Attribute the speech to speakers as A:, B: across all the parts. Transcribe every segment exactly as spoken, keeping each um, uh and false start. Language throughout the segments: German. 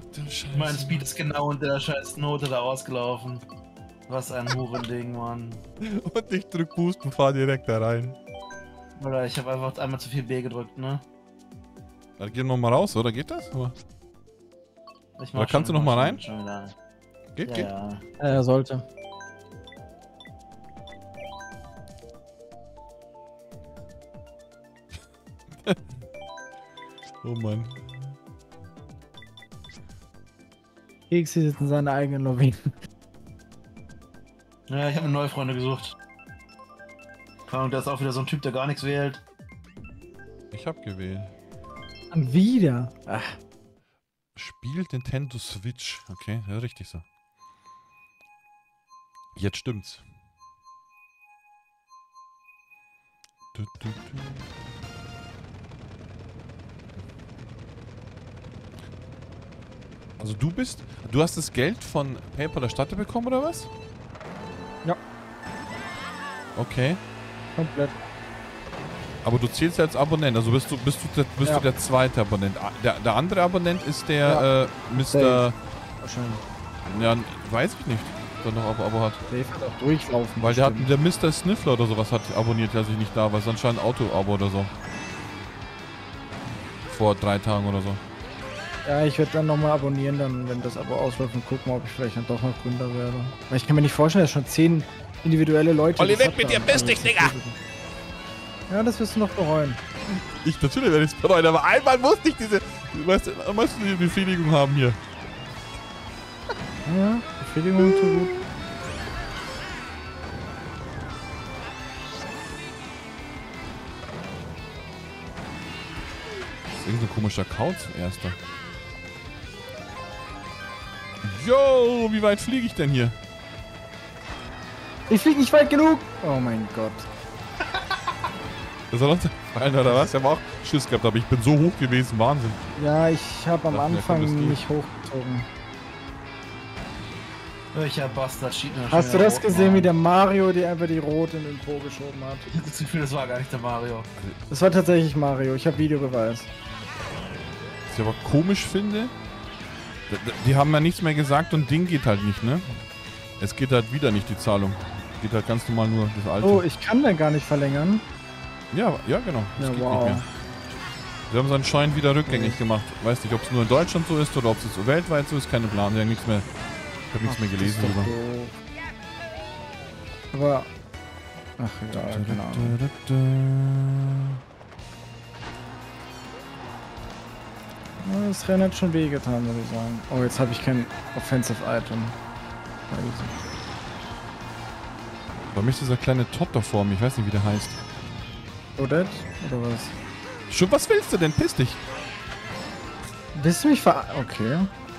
A: Scheiße. Mein Speed ist genau unter der scheiß Note da ausgelaufen. Was ein Hurending, Mann.
B: Und ich drück Boost und fahr direkt da rein.
A: Oder ich habe einfach einmal zu viel B gedrückt, ne?
B: Dann gehen wir mal raus, oder? Geht das? Oder,
A: ich
B: oder kannst
A: schon,
B: du noch mal rein?
A: Geht,
B: ja,
A: geht?
B: Ja.
C: Ja, er sollte.
B: Oh Mann.
C: Kexi sitzt in seiner eigenen Lobby.
A: Ja, ich habe mir neue Freunde gesucht. Und da ist auch wieder so ein Typ, der gar nichts wählt.
B: Ich hab gewählt.
C: Und wieder. Ach.
B: Spielt Nintendo Switch. Okay, ja, richtig so. Jetzt stimmt's. Du, du, du. Also du bist... Du hast das Geld von PayPal erstattet bekommen, oder was?
C: Ja.
B: Okay.
C: Komplett.
B: Aber du zählst ja als Abonnent, also bist du bist du der, bist
C: ja.
B: du der zweite Abonnent. Der, der andere Abonnent ist der
C: ja.
B: äh, Mister
C: Wahrscheinlich.
B: Ja, weiß ich nicht, ob er noch Abo, Abo hat.
C: Der hat auch durchlaufen.
B: Weil der hat, der Mister Sniffler oder sowas hat abonniert, als ich nicht da war. Ist anscheinend Auto-Abo oder so. Vor drei Tagen oder so.
C: Ja, ich werde dann nochmal abonnieren, dann, wenn das Abo ausläuft und gucken, ob ich vielleicht dann doch noch Gründer werde. Weil ich kann mir nicht vorstellen, dass schon zehn individuelle Leute...
B: Olli, weg mit dir, piss dich, Digga!
C: Ja, das wirst du noch bereuen.
B: Ich, natürlich werde ich es bereuen, aber einmal musste ich diese... Weißt du, musst du die Befriedigung haben hier.
C: Ja, Befriedigung tut gut.
B: Das ist irgendein komischer Kauz, erster. Yo, wie weit fliege ich denn hier?
C: Ich fliege nicht weit genug! Oh mein Gott.
B: Das soll uns fallen, oder was? Ich habe auch Schiss gehabt, aber ich bin so hoch gewesen, Wahnsinn.
C: Ja, ich habe am
B: Dachte,
C: Anfang nicht hochgezogen.
A: Welcher Bastard schiebt mir
C: Hast du das
A: rot,
C: gesehen,
A: Mann.
C: wie der Mario dir einfach die Rot in den Po geschoben hat?
A: Ich hab das Gefühl, das war gar nicht der Mario.
C: Das war tatsächlich Mario, ich habe Videobeweis.
B: Was ich aber komisch finde, die haben ja nichts mehr gesagt und Ding geht halt nicht, ne? Es geht halt wieder nicht die Zahlung. Geht halt ganz normal nur das alte.
C: Oh, ich kann dann gar nicht verlängern.
B: Ja, ja genau. Das
C: Ja,
B: geht
C: wow.
B: nicht mehr. Sie haben es anscheinend wieder rückgängig gemacht. Weiß nicht, ob es nur in Deutschland so ist oder ob es so weltweit so ist. Keine Plan. Sie haben nichts mehr. Ich habe nichts mehr gelesen drüber.
C: Aber. Ach egal, keine Ahnung. Ja, das Rennen hat schon wehgetan, würde ich sagen. Oh, jetzt habe ich kein Offensive Item.
B: Bei mir ist dieser kleine Todd da vor mir. Ich weiß nicht, wie der heißt.
C: Odette? Oder was?
B: Schon, was willst du denn? Piss dich.
C: Willst du mich ver... Okay.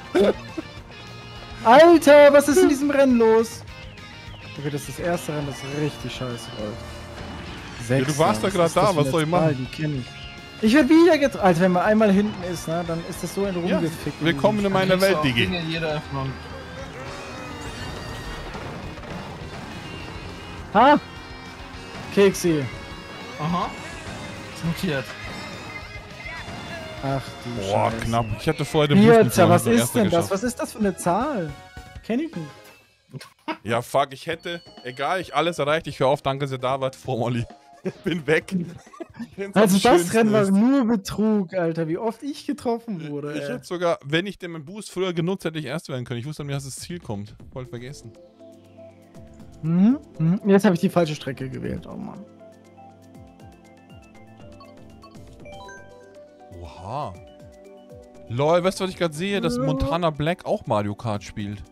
C: Alter, was ist in diesem Rennen los? Okay, das ist das erste Rennen, das richtig scheiße läuft.
B: Ja, du warst da gerade da, was soll ich machen?
C: Die kenn ich. Ich werde wieder getroffen. Alter, wenn man einmal hinten ist, ne, dann ist das so ein
B: Ja,
C: rumgefickt.
B: willkommen in meiner Welt, Digi.
A: In jeder Öffnung.
C: Ha! Keksi.
A: Aha. Ist notiert.
C: Ach du
B: Boah,
C: Scheiße.
B: knapp. Ich hatte vorher den
C: Vierter, was
B: der
C: ist
B: Erste
C: denn das?
B: geschafft.
C: Was ist das für eine Zahl? Kenn ich nicht.
B: Ja, fuck, ich hätte, egal, ich alles erreicht. Ich höre auf, danke, dass ihr da wart, vor Molly. Ich bin weg. Wenn's
C: Also
B: am
C: das
B: schönsten
C: Rennen war
B: ist.
C: nur Betrug, Alter. Wie oft ich getroffen wurde,
B: Ich
C: ey.
B: hätte sogar, wenn ich den Boost früher genutzt hätte, ich erst werden können. Ich wusste nicht, dass das Ziel kommt. Voll vergessen.
C: Mhm. Mhm. Jetzt habe ich die falsche Strecke gewählt. Oh Mann.
B: Oha. Lol, weißt du, was ich gerade sehe? Dass Montana Black auch Mario Kart spielt.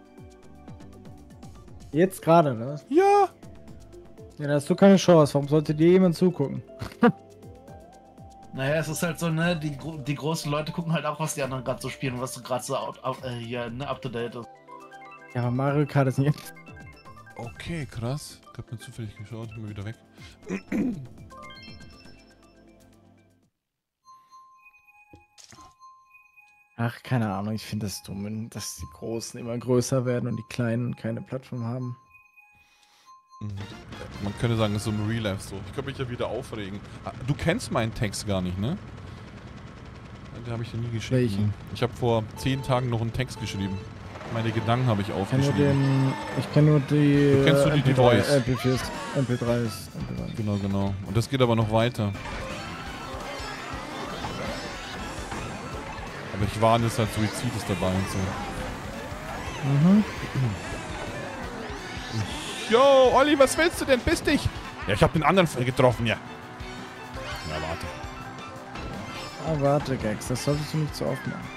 C: Jetzt gerade, ne?
B: Ja.
C: Ja, da hast du keine Chance. Warum sollte dir jemand zugucken?
A: Naja, es ist halt so, ne, die, die großen Leute gucken halt auch, was die anderen gerade so spielen und was so gerade so out, out, äh, hier, ne, up to date ist.
C: Ja, aber Mario Kart ist nicht...
B: Okay, krass. Ich hab mir zufällig geschaut, immer wieder weg.
C: Ach, keine Ahnung. Ich finde das dumm, dass die Großen immer größer werden und die Kleinen keine Plattform haben.
B: Mhm. Man könnte sagen, das ist so im Real Life so. Ich könnte mich ja wieder aufregen. Ah, du kennst meinen Text gar nicht, ne? Den habe ich dir nie geschrieben.
C: Welchen?
B: Ich habe vor zehn Tagen noch einen Text geschrieben. Meine Gedanken habe ich
C: Ich kenne nur,
B: aufgeschrieben.
C: den, ich kenn nur die.
B: Du kennst nur die
C: M P drei,
B: Device.
C: M P vier, M P drei ist. M P drei.
B: Genau, genau. Und das geht aber noch weiter. Aber ich warne, es halt Suizid ist dabei und so.
C: Mhm.
B: Yo, Olli, was willst du denn? Bist dich? Ja, ich habe den anderen getroffen, ja. Ja, warte.
C: Ah, warte, Gags, das solltest du nicht so oft machen.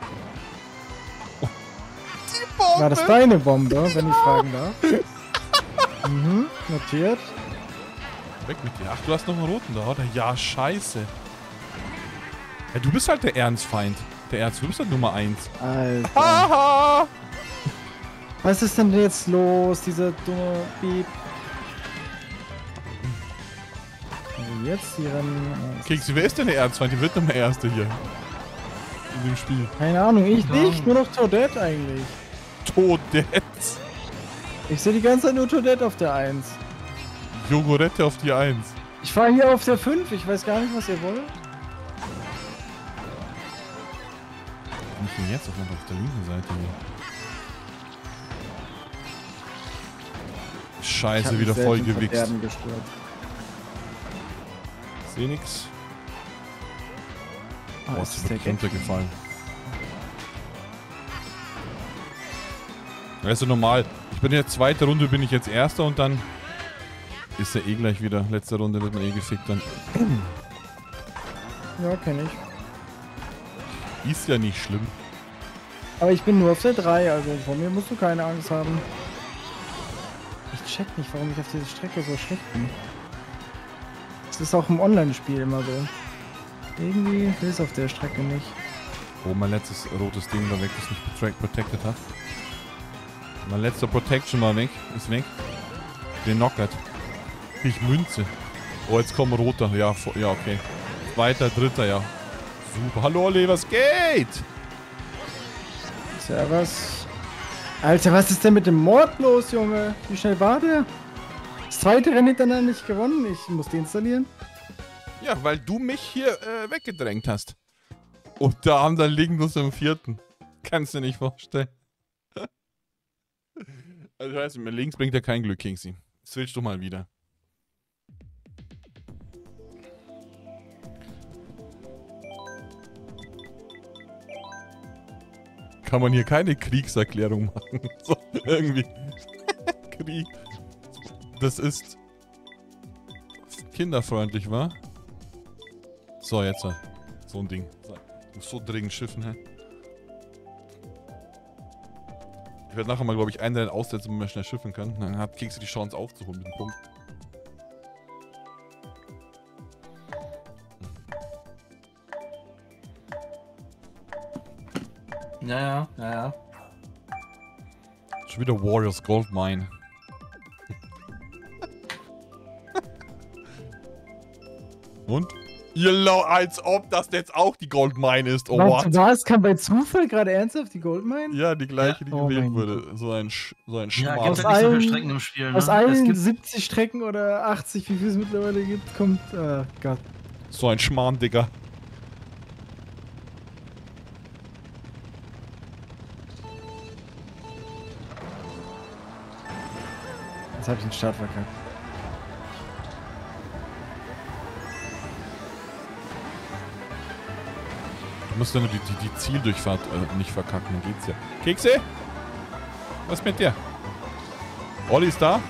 B: Die Bombe!
C: War das deine Bombe, wenn ich fragen darf? Mhm, notiert.
B: Weg mit dir. Ach, du hast noch einen roten da, oder? Ja, scheiße. Ja, du bist halt der Ernstfeind. Der Ernst, du bist halt Nummer eins.
C: Alter.
B: Haha!
C: Was ist denn jetzt los, dieser dumme Beep? Also jetzt die Rennen.
B: Keks, wer ist denn der Ernstfeind? Die wird Nummer Erste hier. In dem Spiel.
C: Keine Ahnung, ich
A: Ja.
C: nicht, nur noch Toadette eigentlich.
B: Toadette.
C: Ich sehe die ganze Zeit nur Toadette auf der eins.
B: Jogurette auf die eins.
C: Ich fahre hier auf der fünf, ich weiß gar nicht, was ihr wollt.
B: Bin ich denn jetzt auf, auf der linken Seite hier?
C: Ich
B: Scheiße,
C: hab
B: wieder
C: mich
B: voll
C: selbst im
B: gewichst.
C: Verderben gestört.
B: Seh nix.
C: Ah,
B: Oh,
C: ist
B: es
C: das
B: ist
C: der
B: wirklich
C: Gag?
B: runtergefallen. Weißt du, normal. Ich bin jetzt zweite Runde, bin ich jetzt erster und dann ist er eh gleich wieder. Letzte Runde wird man eh gefickt dann.
C: Ja, kenn ich.
B: Ist ja nicht schlimm.
C: Aber ich bin nur auf der drei, also von mir musst du keine Angst haben. Ich check nicht, warum ich auf dieser Strecke so schlecht bin. Das ist auch im Online-Spiel immer so. Irgendwie will es auf der Strecke nicht.
B: Oh, mein letztes rotes Ding da weg, das mich betra- protected hat. Mein letzter Protection war weg, ist weg. Den knockert. Ich Münze. Oh, jetzt kommt roter. Ja, vo- ja, okay. Zweiter, dritter, ja. Super. Hallo, Olli, was geht?
C: Servus. Alter, was ist denn mit dem Mord los, Junge? Wie schnell war der? Das zweite Rennen hintereinander nicht gewonnen. Ich muss deinstallieren.
B: Ja, weil du mich hier äh, weggedrängt hast. Und da haben dann liegen wir im vierten. Kannst du dir nicht vorstellen. Also, weißt du, mit links bringt ja kein Glück, Kingsy. Switch doch mal wieder. Kann man hier keine Kriegserklärung machen? So, irgendwie. Krieg. Das ist kinderfreundlich, wa? So, jetzt. So ein Ding. So, ich muss so dringend schiffen, hä? Ich werde nachher mal, glaube ich, einen Rennen aussetzen, wenn man schnell schiffen kann. Dann hat Kekse die Chance aufzuholen mit dem Punkt.
A: Ja, ja, ja, ja.
B: Schon wieder Warriors Gold Mine. Und? Ihr Lau, als ob das jetzt auch die Gold Mine ist. Oh,
C: Was,
B: what?
C: was? Kann bei Zufall gerade ernsthaft die Goldmine?
B: Ja, die gleiche, die
C: Oh
B: gewählt
C: mein
B: wurde. So ein, Sch so ein
A: Ja,
B: Schmarrn.
A: gibt
C: Aus
A: ja nicht so viele
C: allen-
A: Strecken im Spiel, ne?
C: Aus
A: Es
C: allen
A: gibt,
C: siebzig Strecken oder achtzig, wie viel es mittlerweile gibt, kommt. Oh Gott.
B: So ein Schmarrn, Digga.
C: Jetzt habe ich den Start verkackt.
B: Du musst ja nur die, die, die Zieldurchfahrt äh, nicht verkacken, dann geht's ja. Kekse? Was ist mit dir? Olli ist da?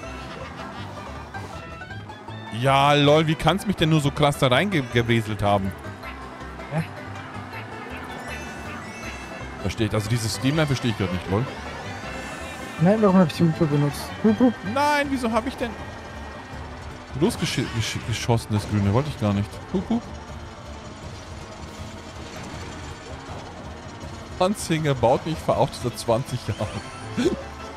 B: Ja, lol, wie kannst du mich denn nur so krass da reingebreselt haben?
C: Hä?
B: Verstehe ich, also dieses Steamer verstehe ich gerade nicht, lol.
C: Nein, warum habe ich die Hupe benutzt? Hup, hup.
B: Nein, wieso habe ich denn losgeschossen, das Grüne? Wollte ich gar nicht. Hup, hup. Panzinger baut mich, fahr auch seit zwanzig Jahren.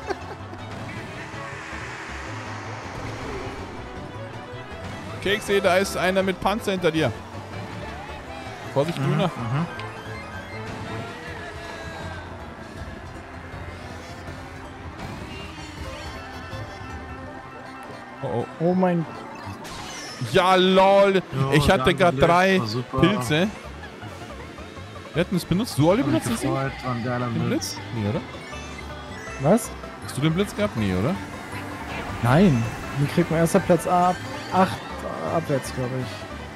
B: Kekse, da ist einer mit Panzer hinter dir. Vorsicht, Grüner.
A: mhm.
B: Oh, oh.
C: Oh mein.
B: Ja, lol.
A: Jo,
B: Ich hatte
A: danke,
B: gerade drei
A: war super.
B: Pilze. Wir hätten es benutzt. Du, Olli,
D: Hab mich
B: benutzt es nicht?
D: gefreut, war ein geiler
B: Den
D: Blitz.
B: Blitz? Nee, oder?
C: Was?
B: Hast du den Blitz gehabt? Nee, oder?
C: Nein. Wie kriegt man erster Platz ab? acht abwärts, glaube ich.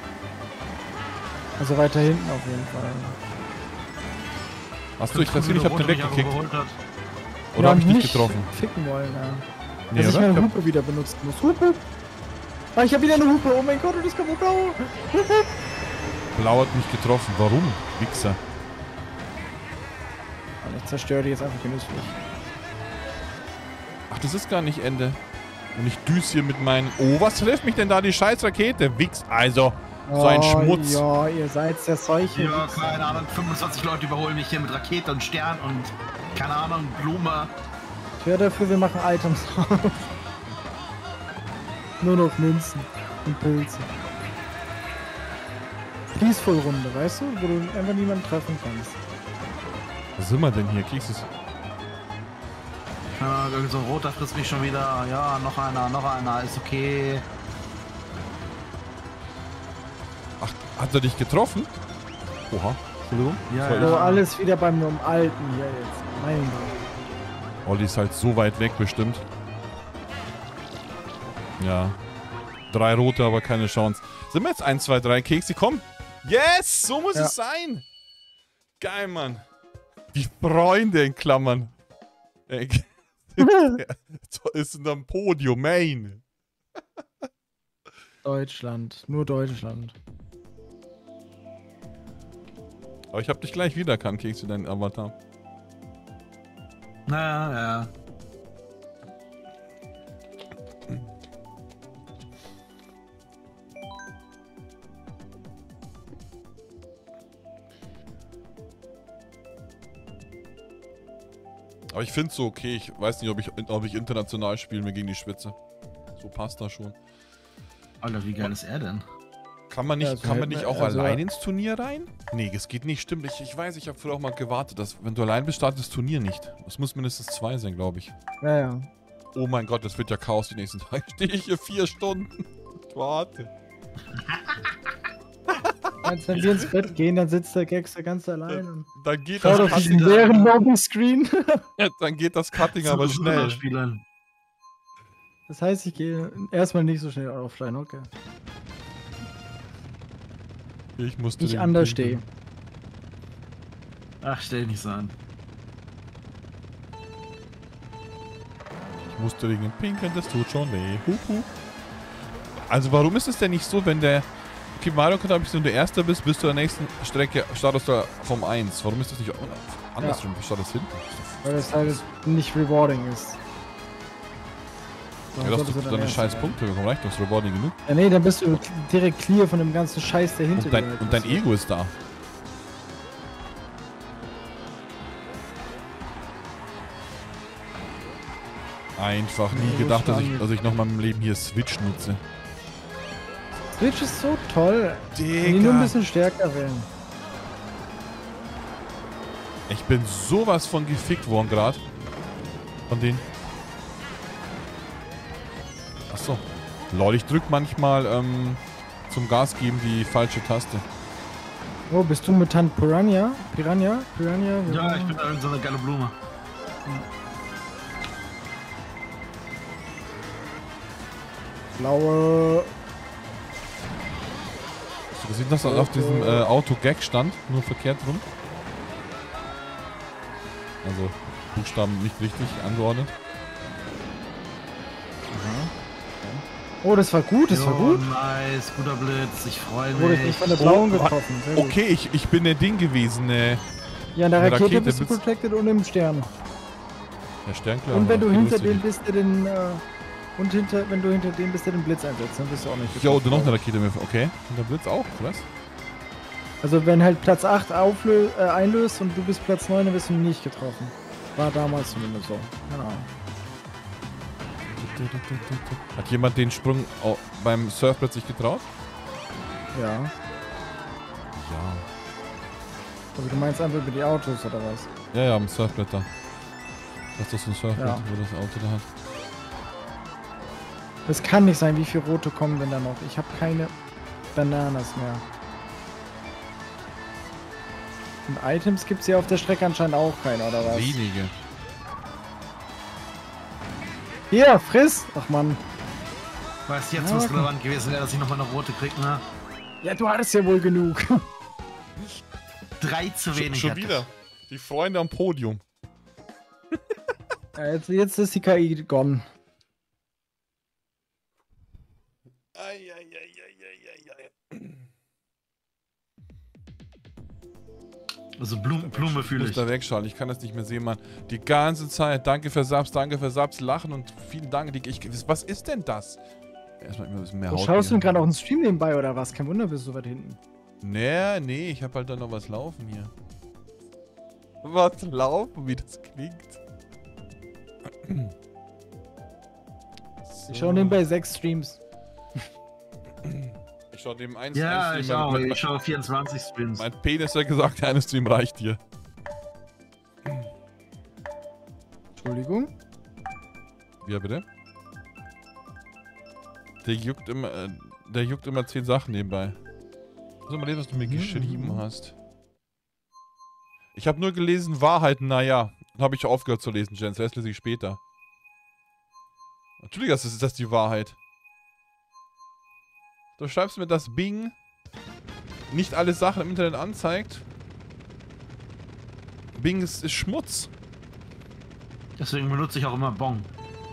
C: Also weiter hinten auf jeden Fall.
B: Hast du, ich weiß nicht, ich hab den weggekickt. Oder
C: Ja,
B: hab ich dich
C: nicht
B: getroffen?
C: Ficken wollen, ja.
B: Nee,
C: Dass ich
B: oder?
C: meine
B: Ich hab-
C: Hupe wieder benutzen muss. Hupe! Ah, ich habe wieder eine Hupe. Oh mein Gott, das ist kaputt blau. Hupe!
B: Blau hat mich getroffen. Warum? Wichser.
C: Und ich zerstöre die jetzt einfach genüsslich.
B: Ach, das ist gar nicht Ende. Und ich düse hier mit meinen... Oh, was trifft mich denn da die scheiß Rakete? Wichs, also. So ein
C: Oh,
B: Schmutz.
C: Ja, ihr seid der Seuche.
D: Ja, keine Ahnung, fünfundzwanzig Leute überholen mich hier mit Rakete und Stern und, keine Ahnung, Blume.
C: Ich höre dafür, wir machen Items drauf. Nur noch Münzen und Pilze. Peaceful-Runde, weißt du? Wo du einfach niemanden treffen kannst.
B: Was sind wir denn hier? Kriegst du es?
D: Ja, irgend so ein roter frisst mich schon wieder. Ja, noch einer, noch einer, ist okay.
B: Ach, hat er dich getroffen? Oha. Entschuldigung.
D: Ja,
B: Das war
C: So,
D: ja.
C: alles wieder beim nur Alten hier jetzt. Mein Gott.
B: ich. Olli ist halt so weit weg bestimmt. Ja. Drei rote, aber keine Chance. Sind wir jetzt eins, zwei, drei Kekse? Komm. Yes! So muss
C: Ja.
B: es sein. Geil, Mann. Die Freunde in Klammern. Ey, ist in einem Podium, Main.
C: Deutschland. Nur Deutschland.
B: Aber ich hab dich gleich wiedererkannt, Kekse, dein Avatar.
D: Na, ja.
B: Aber ich find's so okay. Ich weiß nicht, ob ich, ob ich international spiele mir gegen die Schwitze. So passt das schon.
D: Alter, wie geil ist er denn?
B: Kann man nicht,
C: Ja, also
B: kann man
C: halt-
B: nicht auch
C: also-
B: allein ins Turnier rein? Nee, es geht nicht. Stimmt. Ich, ich weiß, ich habe früher auch mal gewartet, dass wenn du allein bist, startet das Turnier nicht. Es muss mindestens zwei sein, glaube ich.
C: Ja, ja.
B: Oh mein Gott, das wird ja Chaos die nächsten Tage. Stehe ich hier vier Stunden. Warte.
C: Als wenn wir ins Bett gehen, dann sitzt der Gangster ganz allein und
B: Dann geht
C: schaut
B: das
C: auf diesen
B: Cutting,
C: leeren Lobby-Screen.
B: dann geht das Cutting aber schnell.
D: Spielen.
C: Das heißt, ich gehe erstmal nicht so schnell offline, okay.
B: Ich musste
C: Ich
B: den
C: anders
B: pinkeln.
C: stehe.
D: Ach, stell dich nicht so an.
B: Ich musste wegen dem Pinkeln, das tut schon weh. Hup, hup. Also warum ist es denn nicht so, wenn der... Okay, Mario Kart habe ich, wenn du Erster bist, bis zu der nächsten Strecke startest du vom eins. Warum ist das nicht andersrum? Wie startest du hinten?
C: Weil das halt nicht rewarding ist.
B: Ja, du hast doch deine scheiß Punkte bekommen, reicht doch, ist rewarding genug.
C: Ja, nee, dann bist du direkt clear von dem ganzen Scheiß, der hinter
B: Und dein,
C: dir halt
B: und dein
C: passiert.
B: Ego ist da. Einfach nie
C: Ego
B: gedacht, dass ich,
C: stand.
B: dass ich noch mal im Leben hier Switch nutze.
C: Switch ist so toll. Wenn die nur ein
B: Digga.
C: bisschen stärker werden.
B: Ich bin sowas von gefickt worden gerade. Von denen. Achso. Lol, ich drück manchmal ähm, zum Gas geben die falsche Taste.
C: Oh, bist du Mutant Piranha? Piranha? Piranha?
D: Ja, ich bin da irgend so eine geile Blume.
C: Blaue.
B: Hast du gesehen, dass er auf diesem äh, Auto-Gag stand? Nur verkehrt rum. Also, Buchstaben nicht richtig angeordnet.
C: Oh, das war gut, das
D: Jo,
C: war gut.
D: Nice, guter Blitz, ich freue
C: Wurde ich
D: mich.
C: nicht von der blauen
B: Oh,
C: getroffen. Sehr gut.
B: Okay, ich, ich bin der Ding gewesen. Äh,
C: Ja, in der
B: Eine
C: Rakete,
B: Rakete
C: bist du
B: bist-
C: protected und im Stern.
B: der Sternklar.
C: Und wenn du
B: okay,
C: hinter
B: wusste ich
C: dem
B: nicht.
C: bist, der den. Äh, und hinter, wenn du hinter dem bist, der den Blitz einsetzt, dann bist du auch nicht
B: Jo,
C: getroffen.
B: du noch eine Rakete mehr. Okay. Und der Blitz auch, was?
C: Also wenn halt Platz acht auflö äh, einlöst und du bist Platz neun, dann wirst du nicht getroffen. War damals zumindest so. Keine Ahnung.
B: Hat jemand den Sprung au- beim Surfbrett sich getraut?
C: Ja.
B: Ja.
C: Aber du meinst einfach über die Autos oder was?
B: Ja, ja, am Surfbrett da. Das ist so ein Surfbrett,
C: Ja.
B: wo das Auto da hat.
C: Das kann nicht sein, wie viele rote kommen denn da noch? Ich habe keine Bananas mehr. Und Items gibt es ja auf der Strecke anscheinend auch keine, oder was?
B: Wenige.
C: Hier, friss! Ach man.
D: Weißt du, jetzt
C: Ja,
D: muss
C: okay.
D: relevant gewesen wäre, dass ich nochmal eine rote krieg, ne?
C: Ja, du hattest ja wohl genug.
D: Drei zu
B: Schon,
D: wenig.
B: schon
D: hatte.
B: wieder. Die Freunde am Podium.
C: Ja, jetzt, jetzt ist die K I gone.
D: Also Blume, Blume fühle
B: muss
D: ich.
B: da wegschalten, ich kann das nicht mehr sehen, Mann. Die ganze Zeit, danke für Subs, danke für Subs, lachen und vielen Dank. Ich, ich, was ist denn das? Erstmal immer ein bisschen mehr
C: Du
B: Haut.
C: schaust du
B: hier.
C: gerade auch einen Stream nebenbei oder was? Kein Wunder, bist du so weit hinten.
B: Nee, nee, ich hab halt da noch was laufen hier. Was laufen, wie das klingt.
C: Ich schaue nebenbei sechs Streams.
B: Ich schau dem einen
D: Ja,
B: einen
D: ich
B: Stream
D: auch.
B: an.
D: Ich schaue vierundzwanzig Streams.
B: Mein Penis hat gesagt, der eine Stream reicht dir.
C: Entschuldigung.
B: Ja, bitte? Der juckt immer, äh, der juckt immer zehn Sachen nebenbei. Sag mal, was du mir
C: Mhm.
B: geschrieben hast. Ich habe nur gelesen, Wahrheit, naja. Dann habe ich aufgehört zu lesen, Jens. Das lese ich später. Natürlich ist das, ist das die Wahrheit. Du schreibst mir, dass Bing nicht alle Sachen im Internet anzeigt. Bing ist, ist Schmutz.
D: Deswegen benutze ich auch immer Bong.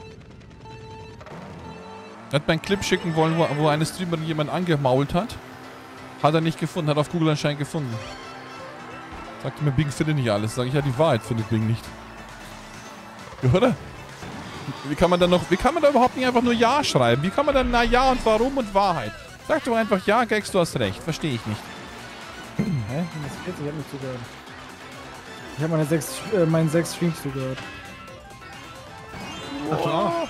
B: Er hat mir einen Clip schicken wollen, wo, wo eine Streamerin jemand angemault hat. Hat er nicht gefunden, hat auf Google anscheinend gefunden. Sagte mir, Bing findet nicht alles. Sag ich, ja, die Wahrheit findet Bing nicht. Ja, oder? Wie kann man da noch, wie kann man da überhaupt nicht einfach nur Ja schreiben? Wie kann man dann na ja und warum und Wahrheit? Sag doch einfach ja, Gags, du hast recht. Verstehe ich nicht.
C: Hä? Was geht? Ich hab nicht zugehört. Ich habe meine sechs, äh, meinen sechs Streams zugehört.
D: Ach du auch?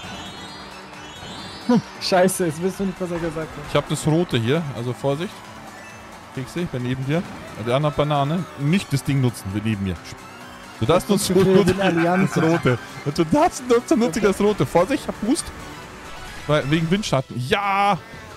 C: Scheiße, jetzt wisst du nicht, was er gesagt hat.
B: Ich habe das Rote hier, also Vorsicht. Kekse, ich bin neben dir. Der andere Banane. Nicht das Ding nutzen, wir neben mir. Du darfst
C: Das
B: nutzen,
C: ist
B: nur
C: für den Allianz.
B: das Rote. Und du darfst nutzen, nutze ich das Rote. Vorsicht, ich hab Boost. Weil, wegen Windschatten. Ja!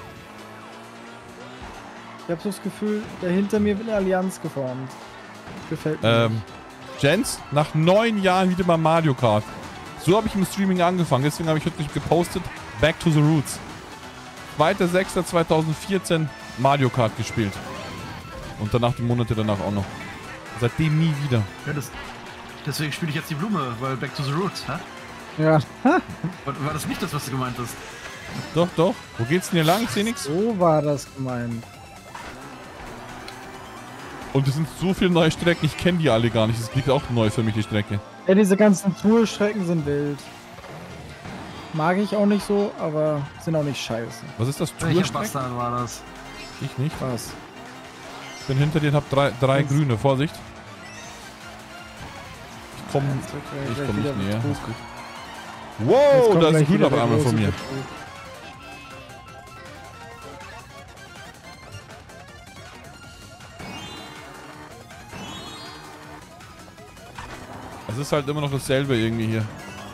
C: Ich habe so das Gefühl, da hinter mir wird eine Allianz geformt. Gefällt mir.
B: Ähm, Jens, nach neun Jahren wieder mal Mario Kart. So habe ich im Streaming angefangen. Deswegen habe ich heute gepostet, Back to the Roots. zweiter sechster zweitausendvierzehn Mario Kart gespielt. Und danach die Monate danach auch noch. Seitdem nie wieder.
D: Ja, das, deswegen spiele ich jetzt die Blume, weil Back to the Roots, hä?
C: Ja.
D: War, war das nicht das, was du gemeint hast?
B: Doch, doch. Wo geht's denn hier lang? Ich seh nix.
C: So war das gemeint.
B: Und es sind so viele neue Strecken, ich kenne die alle gar nicht. Das liegt auch neu für mich, die Strecke.
C: Ja, diese ganzen Tourstrecken sind wild. Mag ich auch nicht so, aber sind auch nicht scheiße.
B: Was ist das?
D: Welcher
B: Tourstrecken?
D: Bastard war das?
B: Ich nicht.
C: Was?
B: Ich bin hinter dir und hab drei, drei grüne. Vorsicht. Ich komm,
C: Jetzt wird gleich-
B: ich
C: gleich
B: komm
C: wieder
B: nicht näher.
C: Betrug.
B: Ist gut.
C: Jetzt
B: Wow,
C: kommt
B: da ist ein
C: gleich
B: grüner
C: wieder
B: auf
C: der
B: einmal von
C: große
B: mir.
C: Betrug.
B: Es ist halt immer noch dasselbe irgendwie hier.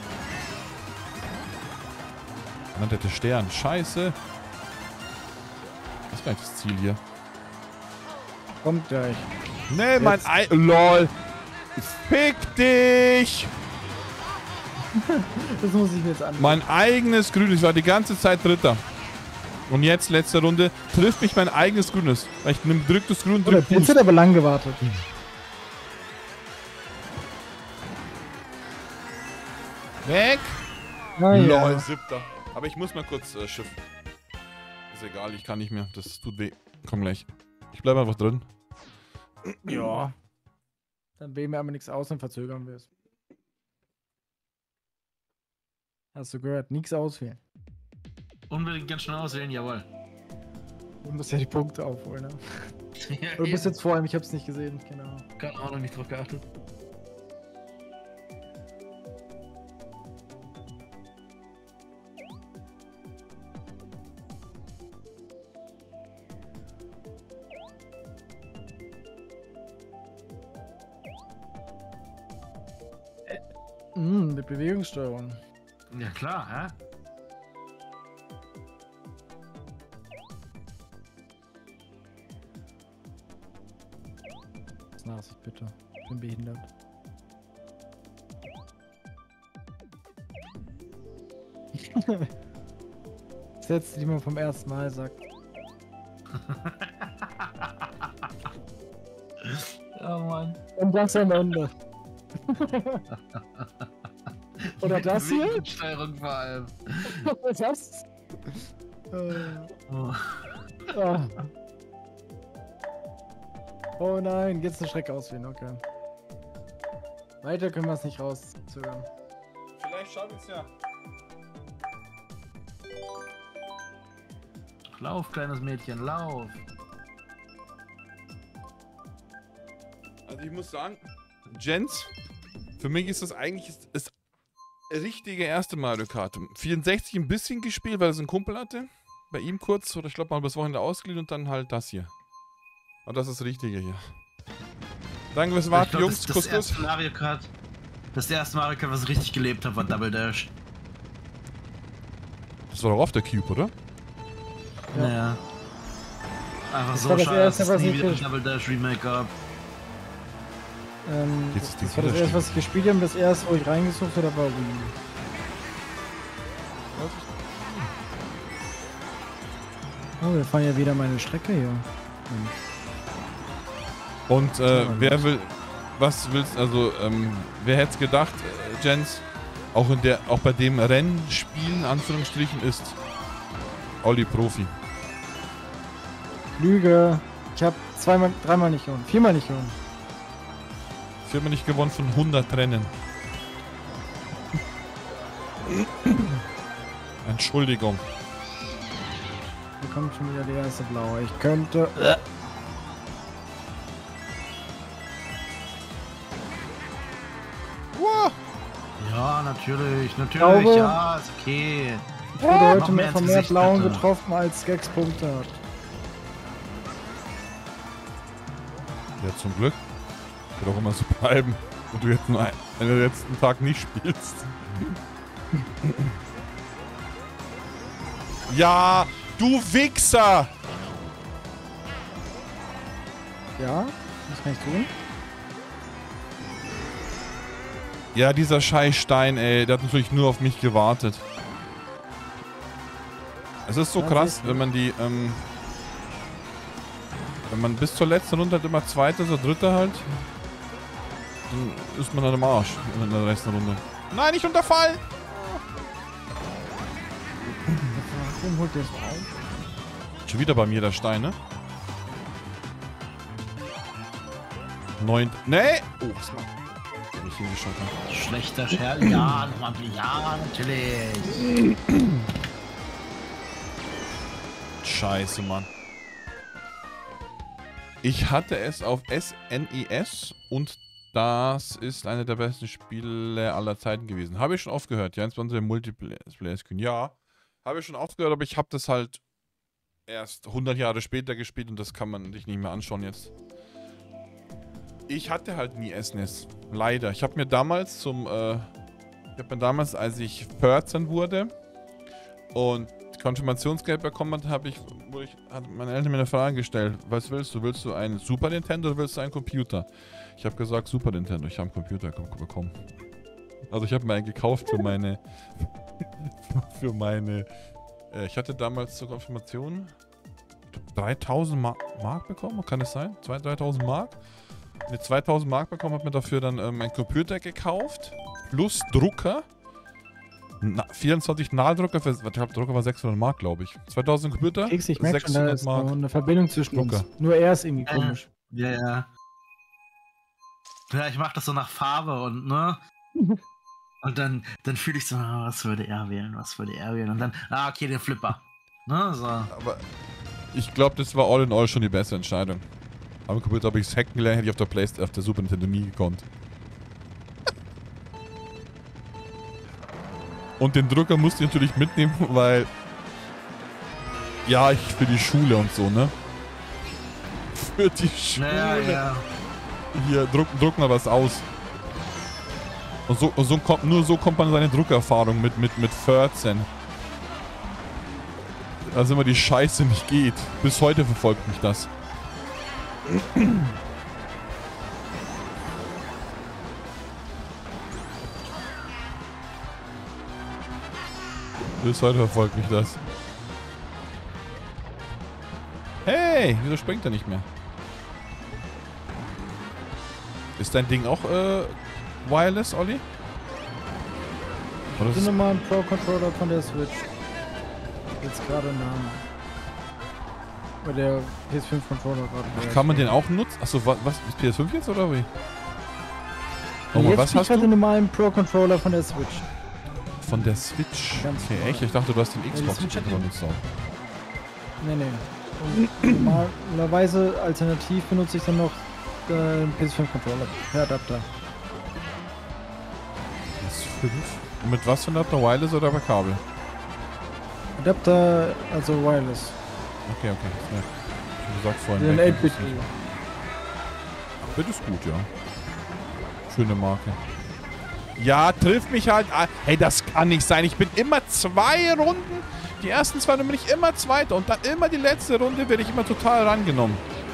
B: Mann, der Stern. Scheiße. Das ist gar nicht das Ziel hier.
C: Kommt gleich.
B: Nee, mein
C: Jetzt.
B: Ei. LOL. Fick dich!
C: Das muss ich mir jetzt anschauen.
B: Mein eigenes Grünes. Ich war die ganze Zeit Dritter. Und jetzt, letzte Runde, trifft mich mein eigenes Grünes. Weil ich nimm, drück das Grün,
C: Oder
B: drück
C: jetzt
B: Boost.
C: hat aber lang gewartet.
B: Weg!
C: Naja.
B: LOL, siebter. Aber ich muss mal kurz äh, Schiff. Ist egal, ich kann nicht mehr. Das tut weh. Komm gleich. Ich bleibe einfach drin.
C: Ja. Dann wählen wir aber nichts aus und verzögern wir es. Hast du gehört? Nichts auswählen.
D: Unbedingt ganz schnell auswählen, jawohl.
C: Du musst ja die Punkte aufholen, ne?
A: Ja,
C: Du bist
A: eben.
C: jetzt vor ihm, ich hab's nicht gesehen, genau.
A: Keine Ahnung, nicht drauf geachtet.
C: Hm, mit Bewegungssteuerung.
D: Ja klar, hä?
C: Na, Nachsicht, bitte. Ich bin behindert. Sätze, die man vom ersten Mal sagt.
A: Oh Mann.
C: Und das am Ende. Oder das hier?
D: Steuerung vor allem.
C: Das? Äh,
D: Oh.
C: ah. Oh nein, geht's eine Schreck auswählen, okay. Weiter können wir es nicht rauszögern.
B: Vielleicht schaffe ich es ja.
D: Lauf, kleines Mädchen, lauf.
B: Also ich muss sagen, Jens, für mich ist das eigentlich das, das richtige erste Mario Kart. vierundsechzig ein bisschen gespielt, weil es ein Kumpel hatte. Bei ihm kurz, oder ich glaube mal bis Wochenende ausgeliehen und dann halt das hier. Und das ist das Richtige hier. Danke fürs Warten,
D: glaub,
B: Jungs.
D: das, das
B: Kuss, Kuss.
D: erste Mario Kart, das erste Mario Kart, was ich richtig gelebt habe, war Double Dash.
B: Das war doch auf der Cube, oder?
C: Ja.
D: Naja. Einfach
C: Das
D: so
C: war das
D: schade, dass
C: erste,
D: es
C: was
D: nie
C: ich
D: wieder ein
C: gesch-
D: Double Dash Remake gab.
C: Ähm,
B: Jetzt ist die
C: das war das
B: Fehlerstelle.
C: erste, was ich gespielt habe. Das erste, wo ich reingesucht habe, war Wii. Oh, wir fahren ja wieder meine Strecke hier. Hm.
B: Und äh,
C: Ja,
B: wer will, was willst, also, ähm, wer hätte es gedacht, äh, Jens, auch in der, auch bei dem Rennspielen, Anführungsstrichen, ist Olli Profi.
C: Lüge. Ich habe zweimal, dreimal nicht gewonnen. Viermal nicht gewonnen.
B: Viermal nicht gewonnen von hundert Rennen. Entschuldigung.
C: Hier kommt schon wieder der erste Blaue. Ich könnte...
B: Wow.
D: Ja, natürlich, natürlich,
C: Glaube-
D: ja, ist okay.
C: Ich wurde heute
D: Noch
C: mehr
D: mehr
C: von
D: ins
C: mehr
D: Gesicht,
C: Blauen
D: bitte.
C: getroffen, als Gags Punkte hat.
B: Ja, zum Glück. Wird auch immer so bleiben, wenn du jetzt nur ein- den letzten Tag nicht spielst. Ja, du Wichser!
C: Ja? Was kann ich tun?
B: Ja, dieser scheiß Stein, ey, der hat natürlich nur auf mich gewartet. Es ist so
C: Ja,
B: krass,
C: siehst du.
B: wenn man die, ähm... wenn man bis zur letzten Runde halt immer Zweiter oder Dritter halt, dann ist man dann im Arsch in der letzten Runde. Nein, nicht unterfallen!
C: Warum holt der so auf?
B: Schon wieder bei mir der Stein, ne? Neun... Nee! Oh, was war... Nicht hingeschaut habe.
D: Schlechter Scherz, ja, nochmal, ja, natürlich.
B: Scheiße, Mann. Ich hatte es auf S N E S und das ist eine der besten Spiele aller Zeiten gewesen. Habe ich schon oft gehört, ja, insbesondere im Multiplayer-Screen. Ja, habe ich schon oft gehört, aber ich habe das halt erst hundert Jahre später gespielt und das kann man sich nicht mehr anschauen jetzt. Ich hatte halt nie S N E S. Leider. Ich habe mir damals zum, äh, ich habe mir damals, als ich vierzehn wurde und Konfirmationsgeld bekommen hat, habe ich, wo ich, hat meine Eltern mir eine Frage gestellt. Was willst du? Willst du einen Super Nintendo oder willst du einen Computer? Ich habe gesagt Super Nintendo. Ich habe einen Computer bekommen. Also ich habe mir einen gekauft für meine, für meine, äh, ich hatte damals zur Konfirmation dreitausend Mark, Mark bekommen. Kann es sein? zweitausend, dreitausend Mark? Mit zweitausend Mark bekommen, habe mir dafür dann ähm, einen Computer gekauft, plus Drucker. Na, vierundzwanzig Nahldrucker, für, ich glaube, Drucker war sechshundert Mark, glaube ich. zweitausend Computer,
C: Keks, ich merke schon, da ist noch eine Verbindung zwischen
B: Drucker.
C: uns. Nur er ist irgendwie
D: Äh.
C: komisch.
D: Ja, ja. Ja, ich mach das so nach Farbe und, ne? Und dann, dann fühle ich so, ah, was würde er wählen, was würde er wählen? Und dann, ah, okay, den Flipper. Ne, so.
B: Aber ich glaube, das war all in all schon die beste Entscheidung. Am Computer habe ich es hacken gelernt, hätte ich auf der Playstation, auf der Super Nintendo nie gekonnt. Und den Drucker musste ich natürlich mitnehmen, weil... Ja, ich für die Schule und so, ne? Für die Schule.
D: Ja, ja.
B: Hier, druck, druck mal was aus. Und so, und so kommt, nur so kommt man seine Druckerfahrung mit, mit, mit vierzehn. Also immer die Scheiße nicht geht. Bis heute verfolgt mich das. Bis heute verfolgt mich das. Hey, wieso springt er nicht mehr? Ist dein Ding auch äh, wireless, Olli?
C: Ich bin nochmal ein Pro-Controller von der Switch. Jetzt gerade Namen. Bei der P S fünf Controller gerade.
B: Kann man den auch nutzen? Achso, was, was ist P S fünf jetzt oder wie?
C: Oh,
B: mal,
C: jetzt
B: was hast
C: du?
B: du?
C: Den normalen Pro-Controller von der Switch.
B: Von der Switch?
C: Ganz
B: okay,
C: normal.
B: echt? Ich dachte, du hast den
C: die
B: Xbox
C: Switch hat
B: Controller
C: den-
B: benutzt auch.
C: Nee, nee. Und normalerweise alternativ benutze ich dann noch äh, den P S fünf Controller per Adapter.
B: P S fünf? Und mit was für ein Adapter? Wireless oder per Kabel?
C: Adapter, also wireless.
B: Okay, okay. Ja. Ich hab gesagt vorhin.
C: Den
B: weg,
C: acht Bit.
B: das ist nicht- acht-Bit ist gut, ja. Schöne Marke. Ja, trifft mich halt. an. Hey, das kann nicht sein. Ich bin immer zwei Runden. Die ersten zwei Runden bin ich immer Zweiter. Und dann immer die letzte Runde werde ich immer total rangenommen.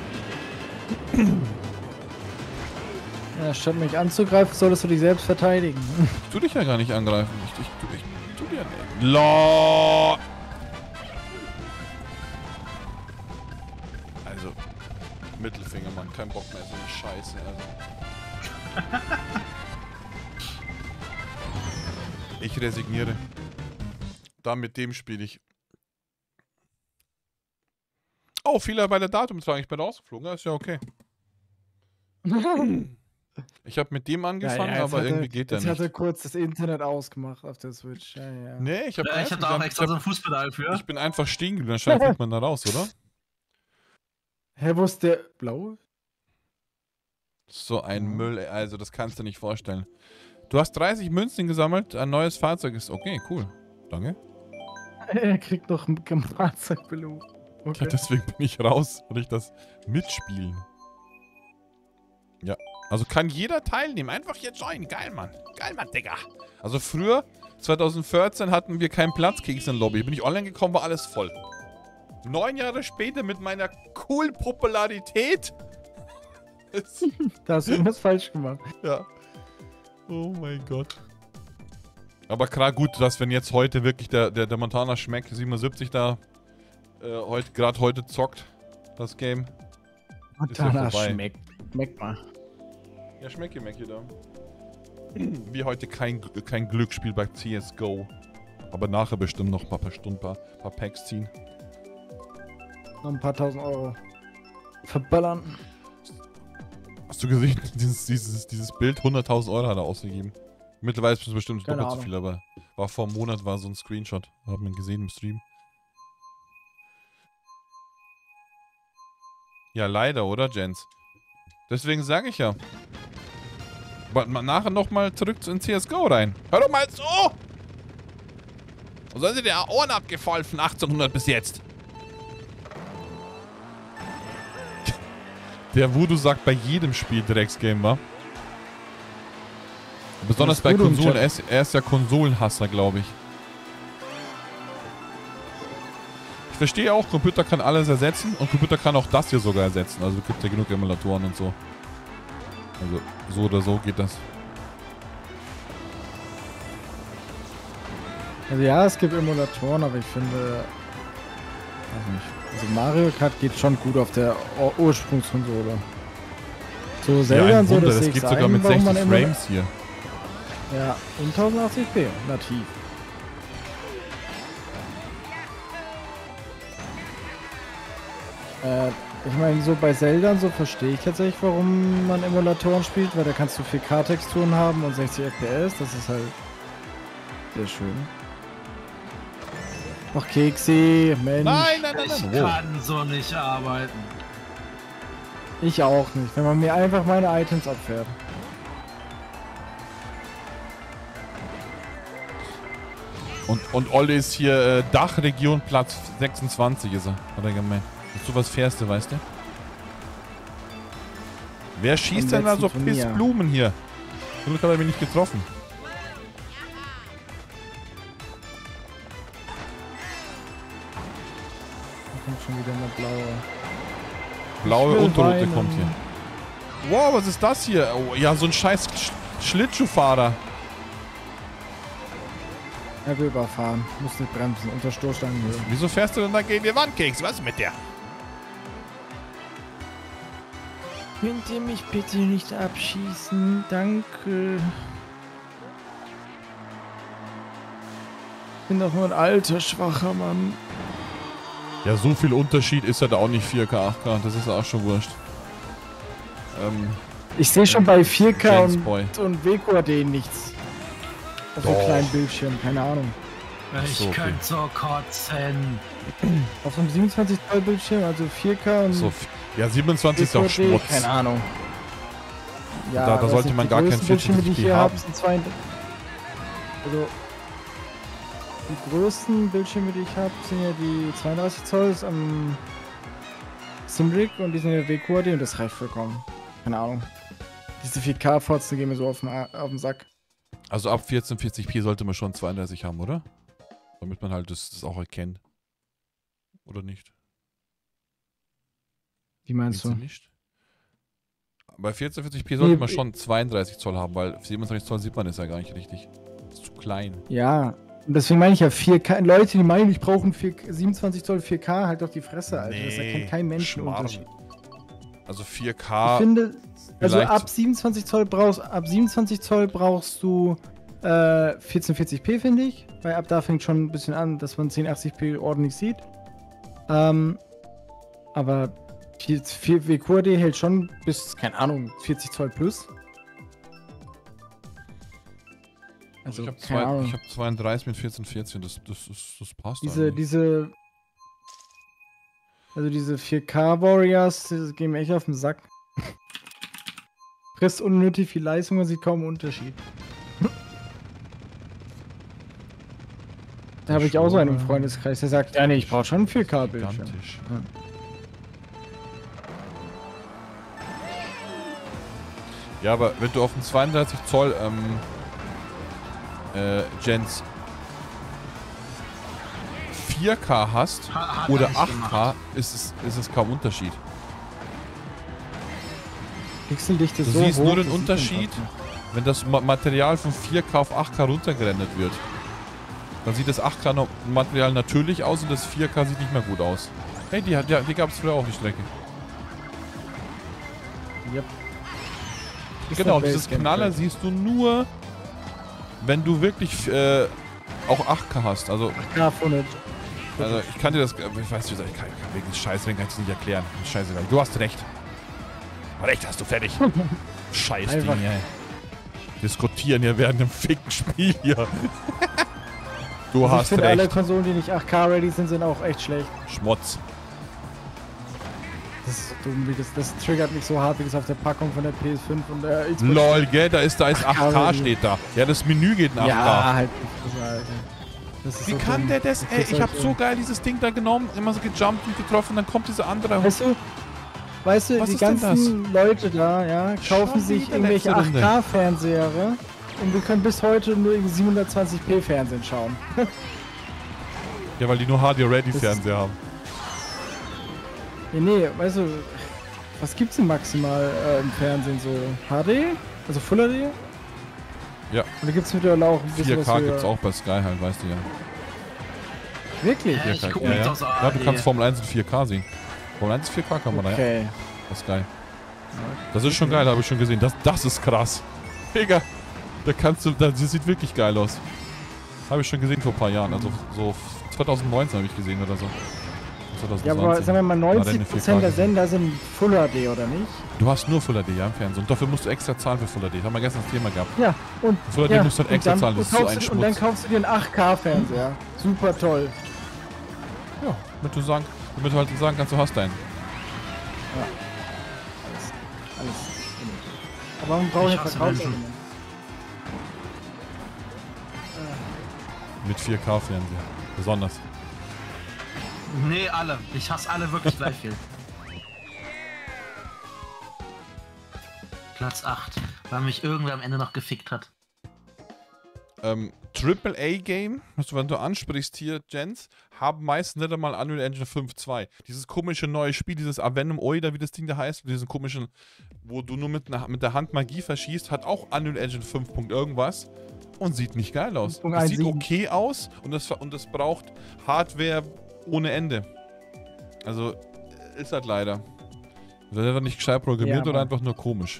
C: Ja, statt mich anzugreifen, solltest du dich selbst verteidigen.
B: Ich tu dich ja gar nicht angreifen. Ich, ich, tu- ich tu dir nicht. LOL. Also, Mittelfinger, Mann. Kein Bock mehr. So eine Scheiße. Also. Ich resigniere. Da mit dem spiele ich. Oh, Fehler bei der Datumtragung. Ich bin rausgeflogen. Ja, ist ja okay. Ich habe mit dem angefangen,
C: Ja, ja, jetzt
B: aber
C: hat er-
B: irgendwie geht der
C: Jetzt hat er
B: nicht.
C: kurz das Internet ausgemacht auf der Switch. Ja, ja.
B: Nee, ich habe
D: Ja, ich hab da auch extra so ein Fußpedal für.
B: ich bin einfach stehen geblieben. Anscheinend fliegt man da raus, oder?
C: Hä, wo ist der blaue?
B: So ein
C: Ja.
B: Müll, ey. Also das kannst du nicht vorstellen. Du hast dreißig Münzen gesammelt, ein neues Fahrzeug ist... Okay, cool. Danke.
C: Er kriegt noch ein Fahrzeugbelohnung.
B: Ja,
C: Okay.
B: deswegen bin ich raus, weil ich das mitspielen. Ja, also kann jeder teilnehmen. Einfach hier joinen. Geil, Mann. Geil, Mann, Digga. Also früher, zwanzig vierzehn, hatten wir keinen Platzkeks in der Lobby. Bin ich online gekommen, war alles voll. Neun Jahre später mit meiner coolen Popularität. ist-
C: Da hast du irgendwas falsch gemacht.
B: ja. Oh mein Gott. Aber klar, gut, dass wenn jetzt heute wirklich der, der, der Montana Schmeck siebenundsiebzig da äh, heute, gerade heute zockt, das Game. Ist ja
C: Montana
B: vorbei.
C: schmeckt. Schmeckt mal.
B: Ja, Schmecki Mecki da. Wie heute kein, kein Glücksspiel bei C S G O. Aber nachher bestimmt noch ein paar, paar Stunden, paar, paar Packs ziehen.
C: Noch ein paar tausend Euro. Verballern.
B: Hast du gesehen, dieses, dieses, dieses Bild, hunderttausend Euro hat er ausgegeben. Mittlerweile ist es bestimmt
C: Keine
B: doppelt so
C: Ahnung.
B: viel, aber war vor einem Monat war so ein Screenshot. Haben wir gesehen im Stream. Ja, leider, oder, Jens? Deswegen sage ich ja. Aber ma- nachher nochmal zurück in C S G O rein. Hör doch mal zu! Wo sollen sie dir Ohren abgefallen von achtzehnhundert bis jetzt? Der Voodoo sagt bei jedem Spiel Drecksgame, wa? Besonders
C: Das
B: bei
C: Voodoo im
B: Konsolen.
C: Chat.
B: Er ist, er ist ja Konsolenhasser, glaube ich. Ich verstehe auch, Computer kann alles ersetzen und Computer kann auch das hier sogar ersetzen. Also es gibt ja genug Emulatoren und so. Also so oder so geht das.
C: Also ja, es gibt Emulatoren, aber ich finde... Weiß nicht. Also Mario Kart geht schon gut auf der Ur- Ursprungskonsole. So Zelda
B: ja, ein
C: und so,
B: Wunder,
C: das
B: das
C: sehe ich
B: geht sogar
C: ein,
B: mit
C: warum man
B: sechzig
C: Emula-
B: Frames hier.
C: Ja, und tausendachtzig p, nativ. Äh, ich meine, so bei Zelda und so verstehe ich tatsächlich, warum man Emulatoren spielt, weil da kannst du vier K-Texturen haben und sechzig F P S, das ist halt sehr schön. Ach, Keksi, Mensch.
B: Nein, nein, nein,
D: Ich
B: nein. Wow.
D: kann so nicht arbeiten.
C: Ich auch nicht, wenn man mir einfach meine Items abfährt.
B: Und, und Olle ist hier äh, Dachregion Platz sechsundzwanzig ist er, hat er gemeint. Dass du was fährst, du, weißt du? Wer schießt denn da
C: letzten
B: so
C: Turnier.
B: Pissblumen hier? Zum Glück hat er mich nicht getroffen.
C: Da kommt schon wieder eine blaue.
B: Blaue
C: Ich will
B: und rote
C: weinen.
B: kommt hier. Wow, was ist das hier? Oh, ja, so ein scheiß Sch Schlittschuhfahrer.
C: Er will überfahren. Muss nicht bremsen. Unter Stoßstangenhöhe.
B: Wieso fährst du denn da gegen die Wand, Keks? Was ist mit dir?
C: Könnt ihr mich bitte nicht abschießen? Danke. Ich bin doch nur ein alter, schwacher Mann.
B: Ja, so viel Unterschied ist ja da auch nicht vier K, acht K. Das ist auch schon wurscht. Ähm,
C: Ich sehe schon bei vier K
B: Jens
C: und,
B: Boy.
C: und W Q A D nichts. Auf so einem
B: Doch.
C: kleinen Bildschirm, keine Ahnung.
D: Ich
B: so, okay.
D: könnte so kotzen.
C: Auf so einem siebenundzwanzig Zoll Bildschirm, also vier K und
B: so, ja, siebenundzwanzig ist
C: W
B: auch
C: Q A D,
B: Schmutz.
C: keine Ahnung. Ja,
B: Da- da
C: weiß
B: sollte
C: nicht,
B: man
C: die
B: gar kein
C: größten Bildschirme, die ich
B: vierundvierzig p
C: hier habe,
B: haben.
C: sind zwei. Also die größten Bildschirme, die ich habe, sind ja die zweiunddreißig Zoll ist am Simbrick und die sind ja W Q A D und das reicht vollkommen. Keine Ahnung. Diese vier K-Fotzen gehen mir so auf den, A- auf den Sack.
B: Also ab vierzehnhundertvierzig p sollte man schon zweiunddreißig haben, oder? Damit man halt das, das auch erkennt. Oder nicht?
C: Wie meinst
B: Meinst
C: du?
B: du nicht? Bei vierzehnhundertvierzig p sollte
C: Nee,
B: man
C: ich-
B: schon zweiunddreißig Zoll haben, weil siebenundzwanzig Zoll sieht man ist ja gar nicht richtig. Das ist zu klein.
C: Ja, und deswegen meine ich ja vier K. Leute, die meinen, ich brauche einen vier K siebenundzwanzig Zoll vier K, halt doch die Fresse, Alter. das
B: Nee,
C: erkennt kein Mensch einen
B: Schmarrn.
C: Unterschied.
B: Also vier
C: Ich
B: K.
C: finde, also
B: vielleicht-
C: ab siebenundzwanzig Zoll brauchst, ab siebenundzwanzig Zoll brauchst du äh, vierzehnhundertvierzig p, finde ich. Weil ab da fängt schon ein bisschen an, dass man zehn achtzig p ordentlich sieht. Ähm, aber vier W Q A D hält schon bis, keine Ahnung, vierzig Zoll plus.
B: Also ich habe
C: keine Ahnung.
B: hab zweiunddreißig mit vierzehnhundertvierzig, das, das, das, das passt
C: Diese,
B: eigentlich.
C: diese. Also diese vier K Warriors, das gehen mir echt auf den Sack. Frisst unnötig viel Leistung und sieht kaum einen Unterschied. Da habe ich auch so einen im Freundeskreis, der sagt, ja nee, ich brauche schon einen vier K Bildschirm.
B: Gigantisch. Ja, aber wenn du auf dem zweiunddreißig Zoll ähm, äh, Gens vier K hast
D: Ha- hat er
B: oder
D: nicht
B: acht K,
D: gemacht.
B: ist es, ist es kaum Unterschied.
C: Pixeldichte
B: Du
C: so
B: siehst
C: hoch,
B: nur
C: das
B: den
C: sieht man
B: Unterschied,
C: fast nicht.
B: wenn das Ma- Material von vier K auf acht K runtergerendert wird. Dann sieht das acht K no- Material natürlich aus und das vier K sieht nicht mehr gut aus. Hey, die, hat- ja, die gab es früher auch, die Strecke.
C: Yep. Ist
B: Genau,
C: eine
B: dieses
C: Basecamp
B: Knaller
C: Track.
B: siehst du nur, wenn du wirklich äh, auch acht K hast. Also,
C: Ja, Footage.
B: also ich kann dir das, ich weiß nicht, ich kann, ich kann wegen des Scheiß, wenn kann ich es nicht erklären. Scheiße, du hast recht. Recht hast du, fertig. Scheiß Ding,
C: Einfach.
B: ey. Diskutieren hier während dem ficken Spiel hier. Du
C: Also ich
B: hast
C: finde, alle
B: recht.
C: Konsolen, die nicht acht K ready sind, sind auch echt schlecht.
B: Schmutz.
C: Das ist so dumm, wie das, das triggert mich so hart, wie das auf der Packung von der P S fünf und der Xbox.
B: Lol, gell, da ist, da ist acht K
C: ready.
B: steht da. Ja, das Menü geht in acht K.
C: Ja, halt nicht. Das, Alter. Das ist
B: Wie
C: so
B: kann
C: dumm.
B: der das,
C: Du
B: ey?
C: kriegst
B: Ich hab
C: halt
B: so geil dieses Ding da genommen, immer so gejumpt und getroffen, dann kommt dieser andere.
C: Weißt du, weißt du,
B: Was
C: die
B: ist denn
C: ganzen Leute da, ja, kaufen
B: Schon
C: sich
B: wieder
C: irgendwelche
B: letzte
C: acht
B: Runde.
C: K Fernseher und wir können bis heute nur irgendwie siebenhundertzwanzig p Fernsehen schauen.
B: Ja, weil die nur H D-Ready
C: Das-
B: Fernseher haben.
C: Nee, nee, weißt du, was gibt's denn maximal äh, im Fernsehen so? H D? Also Full H D?
B: Ja.
C: Und da gibt's mittlerweile auch ein bisschen
B: vier
C: was
B: K
C: höher.
B: gibt's auch bei Sky halt, weißt du ja.
C: Wirklich?
D: Ja, ich
B: vier K,
D: guck
B: ja,
D: mich
B: ja.
D: doch so
B: ja,
D: an,
B: du
D: ey.
B: kannst Formel eins in vier K sehen. Formel eins vier K kann man da, ja.
C: Okay.
B: Bei Sky. Das ist schon geil, habe ich schon gesehen. Das, das ist krass. Digga, da kannst du, das sieht wirklich geil aus. Habe ich schon gesehen vor ein paar Jahren. Also so zwanzig neunzehn habe ich gesehen oder so. zwanzig
C: Ja, aber
B: zwanzig.
C: sagen wir mal,
B: War dann
C: neunzig
B: eine
C: Prozent der
B: vier K gesehen.
C: Sender sind Full H D, oder nicht?
B: Du hast nur Full H D, ja, im Fernsehen. Und dafür musst du extra zahlen für Full H D. Das haben wir gestern das Thema gehabt.
C: Ja, und,
B: Full H D
C: ja,
B: musst du halt
C: und
B: extra
C: dann
B: zahlen. Das ist so
C: kaufst
B: ein
C: du- Und dann
B: Schmutz.
C: kaufst du dir einen acht K Fernseher. Super toll.
B: Ja, damit du, sagen, damit du halt sagen kannst, du hast deinen.
C: Alles. Alles. Aber warum brauche ich
D: Ich
C: ein
D: hasse
C: Verkaufsargument?
B: Mit vier K Fernseher. Besonders.
D: Nee, alle. Ich hasse alle wirklich gleich viel. Platz acht, weil mich irgendwer am Ende noch gefickt hat.
B: Ähm, Triple A Game, was du, wenn du ansprichst hier, Jens, haben meistens nicht einmal Unreal Engine fünf Punkt zwei. Dieses komische neue Spiel, dieses Avenum Oida, wie das Ding da heißt, diesen komischen, wo du nur mit, mit der Hand Magie verschießt, hat auch Unreal Engine fünf. Punkt irgendwas. und sieht nicht geil aus.
C: Punkt
B: Es
C: eins
B: sieht
C: sieben.
B: okay aus und das, und das braucht Hardware ohne Ende. Also, ist halt leider. Wird einfach nicht gescheit programmiert
C: Ja,
B: oder
C: Mann.
B: einfach nur komisch.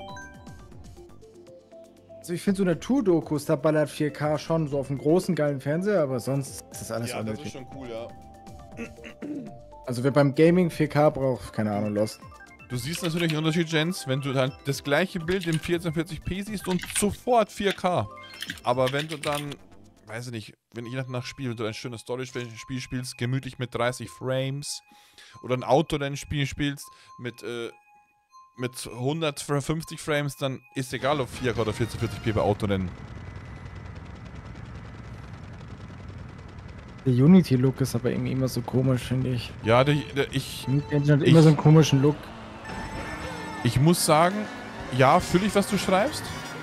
C: Also ich finde so Naturdokus, da ballert vier K schon so auf einem großen, geilen Fernseher, aber sonst ist das alles unnötig.
B: schon cool, ja.
C: Also wer beim Gaming vier K braucht, keine Ahnung, los.
B: Du siehst natürlich den Unterschied, Jens, wenn du halt das gleiche Bild im vierzehnhundertvierzig p siehst und sofort vier K. Aber wenn du dann, weiß ich nicht, wenn ich nach Spiel, wenn du ein schönes Story-Spiel spielst, gemütlich mit dreißig Frames oder ein Autorennen-Spiel spielst mit, äh, mit hundertfünfzig Frames, dann ist egal, ob vier K oder vierzehnhundertvierzig p bei Autorennen.
C: Der Unity-Look ist aber irgendwie immer so komisch, finde ich.
B: Ja, der, der, ich,
C: Unity Engine hat
B: Ich-
C: immer so einen komischen Look.
B: ich muss sagen, ja, fühle ich, was du schreibst.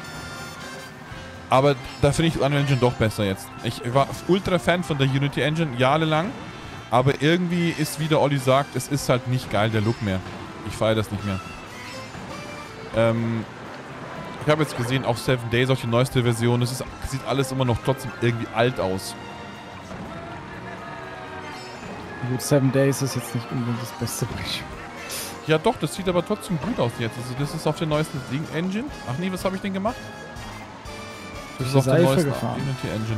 B: Aber da finde ich Unreal Engine doch besser jetzt. Ich war ultra Fan von der Unity Engine, jahrelang. Aber irgendwie ist, wie der Olli sagt, es ist halt nicht geil, der Look mehr. Ich feiere das nicht mehr. Ähm, ich habe jetzt gesehen, auch Seven Days, auch die neueste Version, es ist, sieht alles immer noch trotzdem irgendwie alt aus.
C: Gut, Seven Days ist jetzt nicht unbedingt das beste Beispiel.
B: Ja doch, das sieht aber trotzdem gut aus jetzt. Also das ist auf der neuesten Ding Engine. Ach nee, was habe ich denn gemacht? Das ist
C: die
B: auf der
C: Seife
B: neuesten
C: gefahren.
B: Unity Engine.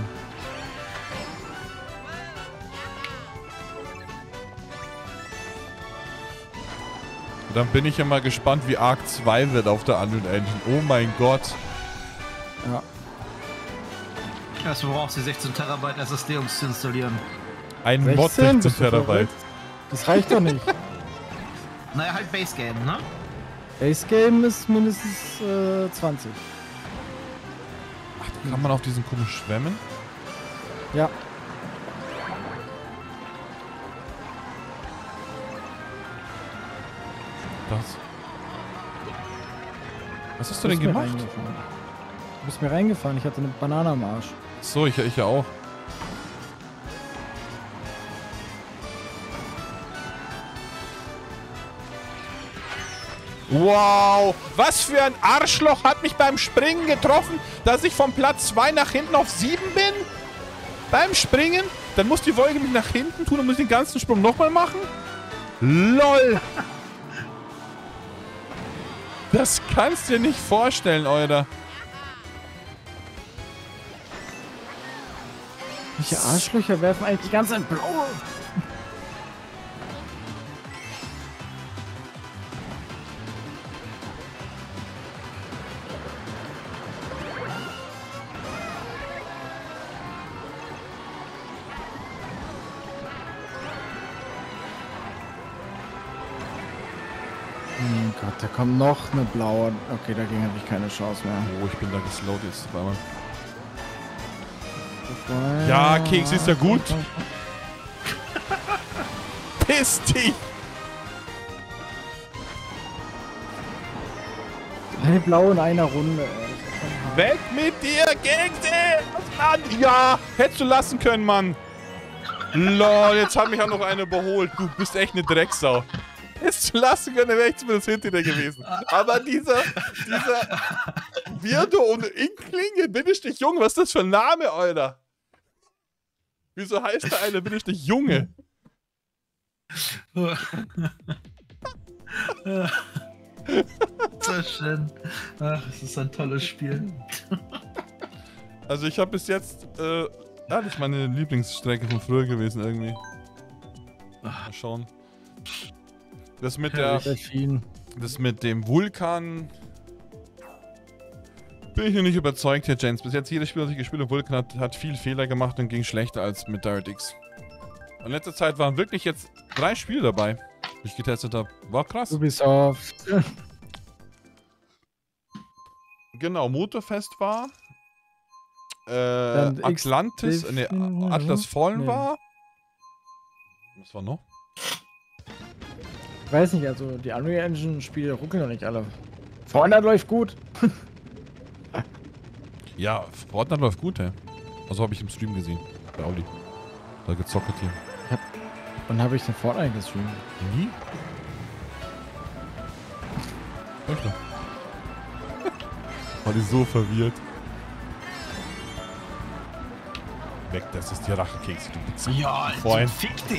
B: Dann bin ich ja mal gespannt, wie Arc zwei wird auf der Unreal Engine. Oh mein Gott.
C: Ja.
D: Erst brauchst du sechzehn Terabyte S S D, um es zu installieren.
B: Ein Mod
C: sechzehn?
B: sechzehn
C: Bist du
B: Terabyte.
C: verrückt? Das reicht doch nicht.
D: Naja, halt Base Game, ne?
C: Base Game ist mindestens äh, zwanzig.
B: Ach, da kann man auf diesen komischen schwemmen?
C: Ja.
B: Das. Was hast du
C: bist
B: denn
C: mir
B: gemacht?
C: reingefahren. Du bist mir reingefahren, ich hatte eine Banane am Arsch.
B: So, ich, ich ja auch. Wow, was für ein Arschloch hat mich beim Springen getroffen, dass ich vom Platz zwei nach hinten auf sieben bin? Beim Springen? Dann muss die Wolke mich nach hinten tun und muss den ganzen Sprung nochmal machen? LOL! Das kannst du dir nicht vorstellen, Alter.
C: Welche Arschlöcher werfen eigentlich die ganze Zeit blaue? Oh Gott, da kommt noch eine blaue. Okay, dagegen habe ich keine Chance mehr.
B: Oh, ich bin da geslowt jetzt auf einmal. Ja, Keks ist ja gut. Piss dich!
C: Eine blaue in einer Runde, ey. Das ist schon hart.
B: Weg mit dir, Kekse! Mann, ja! Hättest du lassen können, Mann! Lol, jetzt hat mich auch noch eine überholt. Du bist echt eine Drecksau. Hättest du lassen können, dann wäre ich zumindest hinter dir gewesen. Aber dieser, dieser Virdo und Inklinge, Bindestrich Junge, was ist das für ein Name, Alter? Wieso heißt der eine Bindestrich Junge?
D: So schön. Ach, es ist ein tolles Spiel.
B: Also ich habe bis jetzt, äh, ja, das ist meine Lieblingsstrecke von früher gewesen irgendwie. Mal schauen. Das mit der,
C: Delfin.
B: das mit dem Vulkan bin ich noch nicht überzeugt, Herr Jens. Bis jetzt jedes Spiel, das ich gespielt habe, Vulkan hat, hat viel Fehler gemacht und ging schlechter als mit DirectX. In letzter Zeit waren wirklich jetzt drei Spiele dabei, die ich getestet habe. War krass.
C: Ubisoft.
B: Genau, Motorfest war. Äh,
C: Dann X-
B: Atlantis, nee,
C: Delfin-
B: Atlas Fallen
C: nee.
B: war. Was war noch?
C: Ich weiß nicht, also die Unreal Engine Spiele ruckeln doch nicht alle. Fortnite läuft gut.
B: Ja, Fortnite läuft gut, hä? Also habe ich im Stream gesehen. Bei Audi. Da gezockt hier.
C: Wann habe ich denn Fortnite gestreamt?
B: Nie? Öfter. War die so verwirrt. weg, das ist die Rachekeks, du Pizza.
D: Ja,
B: Freund.
D: fick dich.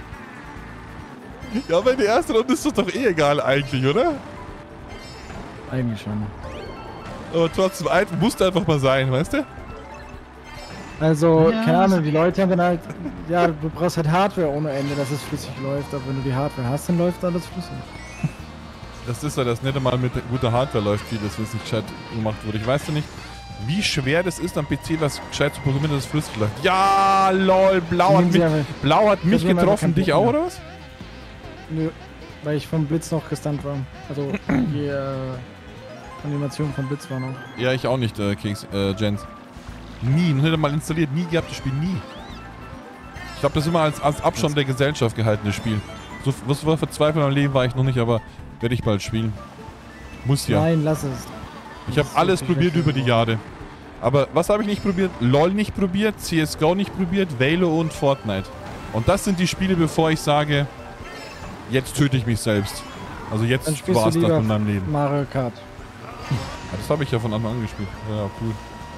B: Ja, aber in der ersten Runde ist das doch eh egal eigentlich, oder?
C: Eigentlich schon.
B: Aber trotzdem, einfach, musste einfach mal sein, weißt du?
C: Also,
D: Ja,
C: keine Ahnung,
D: das-
C: die Leute haben dann halt, ja, du brauchst halt Hardware ohne Ende, dass es flüssig läuft, aber wenn du die Hardware hast, dann läuft alles flüssig.
B: Das ist ja das nette Mal mit guter Hardware läuft viel, das was nicht gescheit gemacht wurde. Ich weiß ja nicht, wie schwer das ist am P C, was gescheit zu programmieren, dass es flüssig läuft. Ja, lol, Blau hat
C: Nehmen Sie
B: mich,
C: aber-
B: Blau hat mich
C: Sie haben einfach
B: getroffen,
C: keinen
B: dich
C: Bock
B: auch,
C: mehr.
B: oder was?
C: Nö, weil ich vom Blitz noch gestunt war. Also, die äh, Animation vom Blitz war noch.
B: Ja, ich auch nicht, äh, Keks, äh, Jens. Nie, noch nicht einmal installiert, nie gehabt, das Spiel, nie. Ich habe das immer als, als Abstand der Gesellschaft gehalten, das Spiel. So, was war verzweifelt am Leben war ich noch nicht, aber werde ich bald spielen. Muss ja.
C: Nein, lass es.
B: Ich habe
C: Das ist
B: alles
C: wirklich
B: probiert über die
C: schlimm.
B: Jahre. Aber was habe ich nicht probiert? LOL nicht probiert, C S G O nicht probiert, Valo und Fortnite. Und das sind die Spiele, bevor ich sage, jetzt töte ich mich selbst. Also
C: Dann
B: jetzt
C: spielst
B: war es
C: du
B: das
C: lieber
B: in meinem Leben.
C: Mario Kart.
B: Ja, das habe ich ja von Anfang an gespielt. Ja, cool.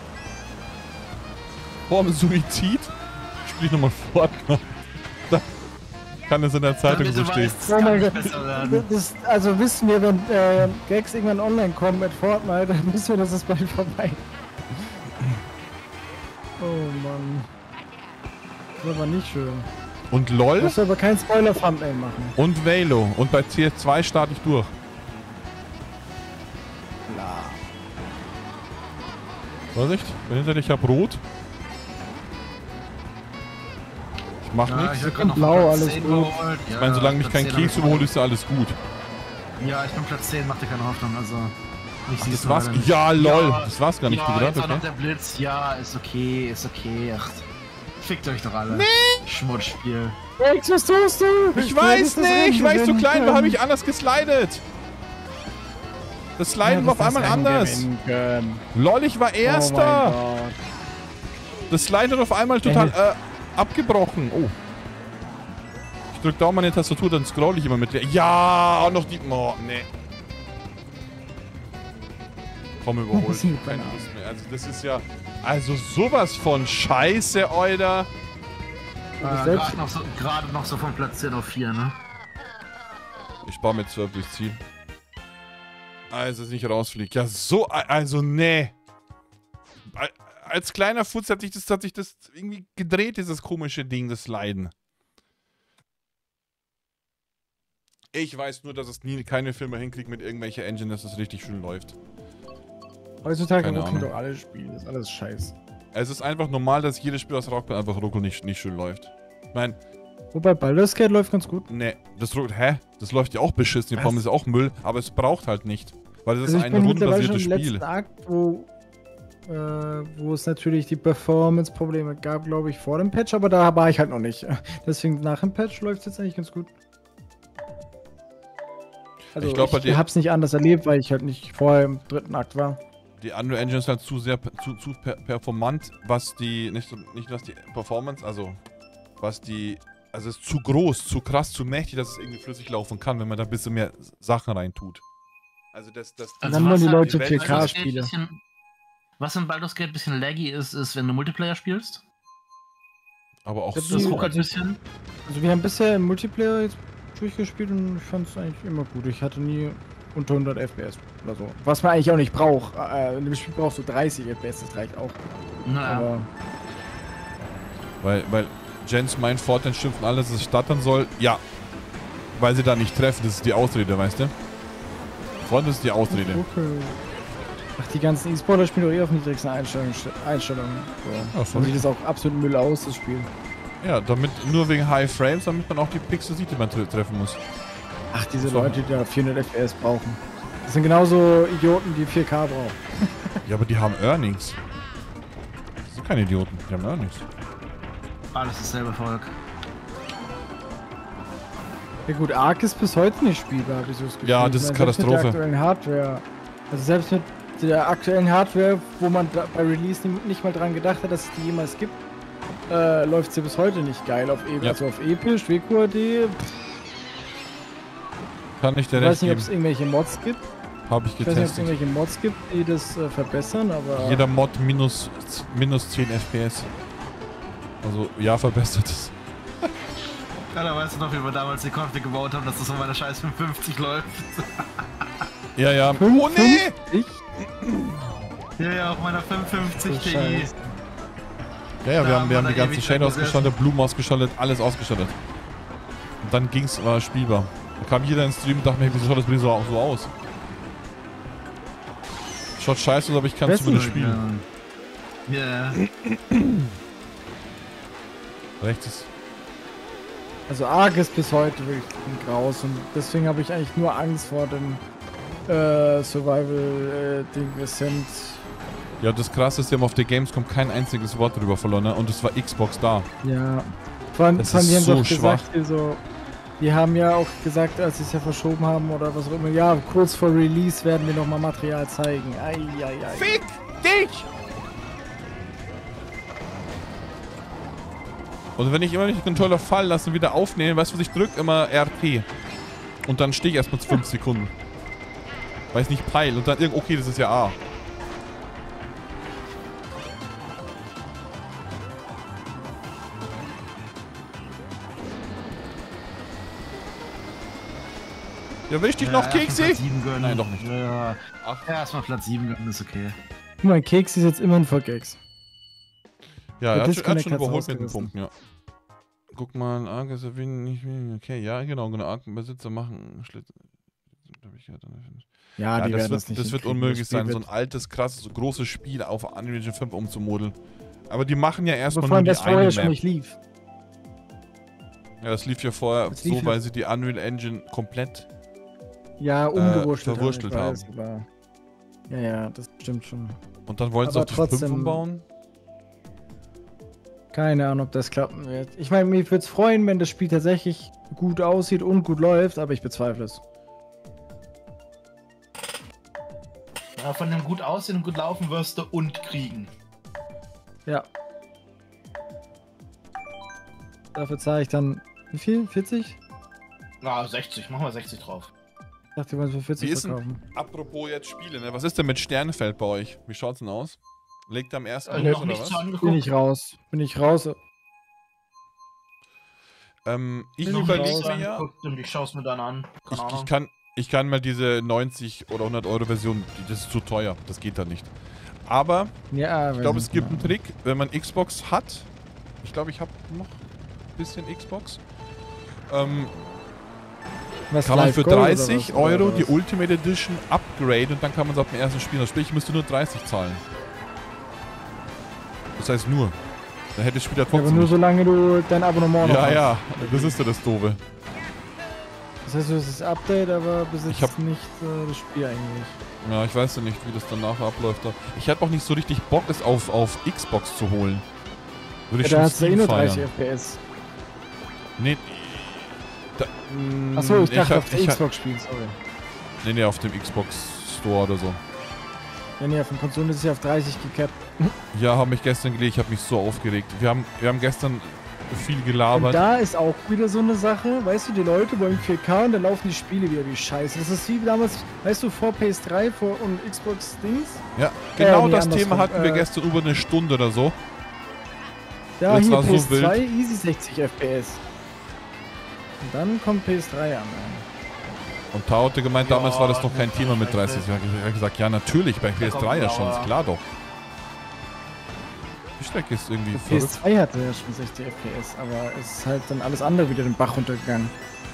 B: Vor dem Suizid spiele ich nochmal Fortnite. Da kann es in der Zeitung
D: Damit
B: so
D: du
B: stehen.
D: weißt, es
C: Oh
D: kann
C: mein
D: nicht
C: Gott.
D: besser werden.
C: Das, also wissen wir, wenn äh, Gags irgendwann online kommen mit Fortnite, dann wissen wir, dass es bald vorbei ist. Oh Mann. Das war nicht schön.
B: Und
C: Du
B: LOL
C: musst aber kein Spoiler-Thumbnail machen.
B: und Valo. Und bei C S zwei starte ich durch. Vorsicht, bin hinter dir, ich hab rot. Ich mach
D: Ja,
B: nichts.
D: ich hab grad noch
C: Blau,
D: Platz
C: alles
D: zehn
C: gut.
D: geholt.
B: Ich meine, solange mich kein
D: Platz zehn
B: Keks
D: hab ich
B: überholt, ist ja alles gut.
D: Ja, ich bin Platz zehn, mach dir keine Hoffnung, also. Ich
B: Ach,
D: sieh's
B: das
D: nur
B: war's.
D: leider nicht.
B: Ja, lol.
D: Ja,
B: Das war's gar nicht,
D: ja,
B: du gedacht,
D: jetzt war noch
B: okay?
D: der Blitz. Ja, ist okay, ist okay. Ach, fickt euch doch alle. Nee. Schmutzspiel.
C: Gags, was tust du?
B: Ich weiß nicht, weil ich so klein war, habe ich
C: an.
B: anders geslidet. Das Sliden war auf einmal anders. Lol, ich war Erster.
C: Oh
B: Das Sliden hat auf einmal total äh, abgebrochen. Oh. Ich drück da meine Tastatur, dann scroll ich immer mit der. Ja, auch noch die. Oh, nee. Komm, überholt.
C: Das ist
B: Keine Lust mehr. Also, das ist ja. Also, sowas von Scheiße, Alter.
D: Äh,
C: selbst-
D: Gerade noch, so, gerade noch so von Platz zehn auf vier, ne?
B: Ich spare mir zwölf durchs Ziel. Also, es nicht rausfliegt. Ja, so. Also, nee. Als kleiner Futz hat sich das, hat sich das irgendwie gedreht, dieses komische Ding, das Leiden. Ich weiß nur, dass es nie keine Firma hinkriegt mit irgendwelcher Engine, dass es richtig schön läuft.
C: Heutzutage
B: Keine
C: ruckeln
B: Ahnung.
C: doch alle Spiele. Das ist alles scheiße.
B: Es ist einfach normal, dass jedes Spiel aus Rockband einfach ruckelt nicht, nicht schön läuft. Ich meine,
C: Wobei Baldur's Gate läuft ganz gut.
B: ne, das ruckelt, hä? Das läuft ja auch beschissen, die
D: Was?
B: Pommes ist auch Müll, aber es braucht halt nicht. Weil das
C: Also
B: ist
C: ich
B: ein
C: bin mittlerweile schon
B: rundenbasiertes
C: im
B: Spiel.
C: letzten Akt, wo, äh, wo es natürlich die Performance-Probleme gab, glaube ich, vor dem Patch, aber da war ich halt noch nicht. Deswegen nach dem Patch läuft es jetzt eigentlich ganz gut. Also
B: Ich
C: ich,
B: glaub, bei
C: ich
B: dir-
C: hab's nicht anders erlebt, weil ich halt nicht vorher im dritten Akt war.
B: Die Unreal Engine ist halt zu sehr zu, zu per performant, was die, nicht, so, nicht was die Performance, also was die, also es ist zu groß, zu krass, zu mächtig, dass es irgendwie flüssig laufen kann, wenn man da ein bisschen mehr Sachen reintut. Also das, das,
C: Also Dann wollen die
D: halt
C: Leute
B: Welt-
C: vier K
D: Baldur's Gate
C: Spiele.
D: bisschen- Was in Baldur's Gate ein bisschen laggy ist, ist, wenn du Multiplayer spielst.
B: aber auch
C: Ich hab
B: so.
D: Das
C: die-
D: ruckelt ein bisschen.
C: Also wir haben bisher im Multiplayer jetzt durchgespielt und ich fand es eigentlich immer gut. Ich hatte nie unter hundert F P S oder so. Was man eigentlich auch nicht braucht. Äh, in dem Spiel brauchst du dreißig F P S, das reicht auch.
D: Naja.
C: Aber
B: Weil, weil Jens meint, Fortnite schimpfen alles, dass es stattern soll. Ja. Weil sie da nicht treffen, das ist die Ausrede, weißt du? Fortnite ist die Ausrede.
C: okay. Ach, die ganzen E-Sportler spielen doch eh auf niedrigsten Einstellungen. Einstellungen. So.
B: Ach so.
C: Dann sieht das auch absolut Müll aus, das Spiel.
B: Ja, damit, nur wegen High Frames, damit man auch die Pixel sieht, die man tre treffen muss.
C: Ach, diese
B: So.
C: Leute, die da vierhundert F P S brauchen. Das sind genauso Idioten, die vier K brauchen.
B: Ja, aber die haben Earnings. Das sind keine Idioten, die haben Earnings.
D: Alles dasselbe Volk.
C: Ja gut, Ark ist bis heute nicht spielbar, habe ich so das Gefühl.
B: Ja, das
C: Ich
B: ist
C: meine, selbst mit
B: Katastrophe.
C: der aktuellen Hardware. Also selbst mit der aktuellen Hardware, wo man da bei Release nicht, nicht mal dran gedacht hat, dass es die jemals gibt, äh, läuft sie bis heute nicht geil. Auf e
B: Ja.
C: Also auf Episch, W Q A D.
B: Kann ich dir
C: Ich
B: recht
C: weiß nicht, ob es
B: geben.
C: irgendwelche Mods gibt.
B: Habe ich
C: Ich weiß nicht, ob es
B: getestet.
C: irgendwelche Mods gibt, die das äh, verbessern, aber...
B: Jeder Mod minus, minus zehn F P S. Also, ja, verbessert es.
D: Ja, da weißt du noch, wie wir damals die Config gebaut haben, dass das auf meiner scheiß fünfundfünfzig läuft.
B: Ja, ja. Oh, nee!
C: Ich?
D: Ja, ja, auf meiner fünfundfünfzig Ti.
C: Scheiße.
B: Ja, ja, wir
D: Da
B: haben, wir
D: haben
B: haben die
D: wir
B: ganzen
D: ewig
B: Shader
D: dran gesessen.
B: ausgeschaltet, Blumen ausgeschaltet, alles ausgeschaltet. Und dann ging's, war spielbar. Da kam jeder ins Stream und dachte mir, wieso schaut das Bild so, so aus? Schaut scheiße aus, aber ich kann
C: Wer
B: zumindest
C: ist
B: spielen.
D: Ja.
B: Rechts ist.
C: Also Ark ist bis heute wirklich ein Graus und deswegen habe ich eigentlich nur Angst vor dem äh, Survival-Ding Ascent.
B: Ja, das krasse ist, die haben auf der Gamescom kein einziges Wort drüber verloren, ne? Und es war Xbox da.
C: Ja. Vor allem,
B: Das
C: vor allem, die haben
B: ist so
C: doch gesagt,
B: schwach.
C: hier so, die haben ja auch gesagt, als sie es ja verschoben haben oder was auch immer, ja, kurz vor Release werden wir nochmal Material zeigen. Eieiei.
B: Fick dich! Und wenn ich immer nicht den Controller fallen lasse und wieder aufnehmen, weißt du, was ich drücke? Immer R T. Und dann stehe ich erstmal zu fünf Sekunden. Weil ich nicht peil. Und dann irgend, okay, das ist ja A. Ja, will ich dich noch, Keksi? Nein, doch nicht.
D: Ja,
B: Ach.
D: ja erstmal Platz sieben gönnen, ist okay.
C: Guck mal, Keks ist jetzt immerhin vor Gags.
B: Ja, er hat, schon- er hat schon
C: Disconnect hat's
B: überholt mit den
C: ausgerissen.
B: Punkten, ja. Guck mal, Ark ist ja wenig, okay, ja, genau, genau, Ark-Besitzer machen Schlitz.
C: Ja,
B: Ja,
C: die
B: das
C: werden
B: wird,
C: das nicht
B: das wird
C: hinkriegen.
B: unmöglich
C: Das Spiel
B: sein, so ein
C: wird-
B: altes, krasses, so großes Spiel auf Unreal Engine fünf umzumodeln. Aber die machen ja erstmal
C: Bevor
B: nur die
C: das vorher
B: eine
C: schon
B: Map.
C: nicht lief.
B: Ja, das lief ja vorher
C: Das lief
B: so,
C: ja-
B: weil sie die Unreal Engine komplett...
C: Ja, umgewurschtelt
B: verwurstelt
C: haben. ich weiß, aber- Ja, ja, das stimmt schon.
B: Und dann wollen sie
C: Aber
B: auf die fünf
C: trotzdem-
B: umbauen?
C: Keine Ahnung, ob das klappen wird. Ich meine, mich würde es freuen, wenn das Spiel tatsächlich gut aussieht und gut läuft, aber ich bezweifle es.
A: Ja, von dem gut aussehen und gut laufen wirst du und kriegen.
C: Ja. Dafür zahle ich dann, wie viel? vierzig?
A: Na, sechzig, machen wir sechzig drauf.
C: Ich dachte, wir wollen es für vierzig
B: Wie ist denn,
C: verkaufen.
B: apropos jetzt Spiele, ne? Was ist denn mit Sternenfeld bei euch? Wie schaut's denn aus? Legt ihr am ersten
A: Äh,
B: los
A: noch
B: oder
A: nicht
B: was?
A: so angeguckt.
C: Bin ich raus. Bin ich raus.
B: Ähm, ich
C: Bin ich
B: überlege
C: raus.
B: mir ja...
A: angeguckt und ich schaue es mir dann an.
B: Ich,
A: Keine
B: ich,
A: Ahnung.
B: kann, ich kann mal diese neunzig oder hundert Euro Version, die- das ist zu teuer, das geht da nicht. Aber
C: Ja,
B: ich glaube, es gibt einen Trick, wenn man Xbox hat. Ich glaube, ich habe noch ein bisschen Xbox. Ähm,
C: Was,
B: kann man
C: Live
B: für
C: Gold oder
B: dreißig
C: was? Oder
B: Euro die
C: was?
B: Ultimate Edition upgraden und dann kann man es ab dem ersten spielen. Sprich, ich müsste nur dreißig zahlen. Das heißt nur. Dann hätte das Spiel ja
C: Ja, aber
B: trotzdem
C: nur
B: nicht.
C: solange du dein Abonnement noch
B: Ja,
C: hast.
B: ja, das ist ja das Doofe.
C: Das heißt, du hast das Update, aber besitzt
B: Ich hab-
C: nicht äh, das Spiel eigentlich.
B: Ja, ich weiß ja nicht, wie das danach abläuft. Ich hätte auch nicht so richtig Bock, es auf, auf Xbox zu holen. Würde
C: Ja,
B: ich
C: da
B: schon
C: hast du eh
B: Steam
C: nur
B: feiern.
C: dreißig F P S.
B: Nee. Da,
C: Achso, ich
B: ich
C: dachte
B: hab-
C: auf der
B: ich hab-
C: Xbox spielen, sorry.
B: Nee, nee, auf dem Xbox Store oder so.
C: Ja, nee, auf den Konsolen ist es ja auf dreißig gecapped.
B: Ja, habe mich gestern gelegt, ich habe mich so aufgeregt. Wir haben, wir haben gestern viel
C: Und
B: gelabert.
C: da ist auch wieder so eine Sache, weißt du, die Leute wollen vier K und dann laufen die Spiele wieder wie scheiße. Das ist wie damals, weißt du, vor P S drei vor und Xbox Dings.
B: Ja, genau
C: Äh, nee,
B: das
C: andersrum,
B: Thema hatten wir
C: äh,
B: gestern über eine Stunde oder so.
C: Ja,
B: Das
C: hier
B: war so
C: P S zwei,
B: wild.
C: easy sechzig F P S. Und dann kommt P S drei an.
B: Und Tao hatte gemeint,
A: Ja,
B: damals war das noch kein
A: das
B: Thema
A: ist
B: mit dreißig.
A: scheiße.
B: Ich habe gesagt, ja natürlich, bei P S drei ja schon, ist
A: Dauer.
B: klar doch. Die Strecke ist irgendwie
C: P S
B: verrückt.
C: zwei hatte ja schon sechzig F P S, aber es ist halt dann alles andere wieder den Bach runtergegangen.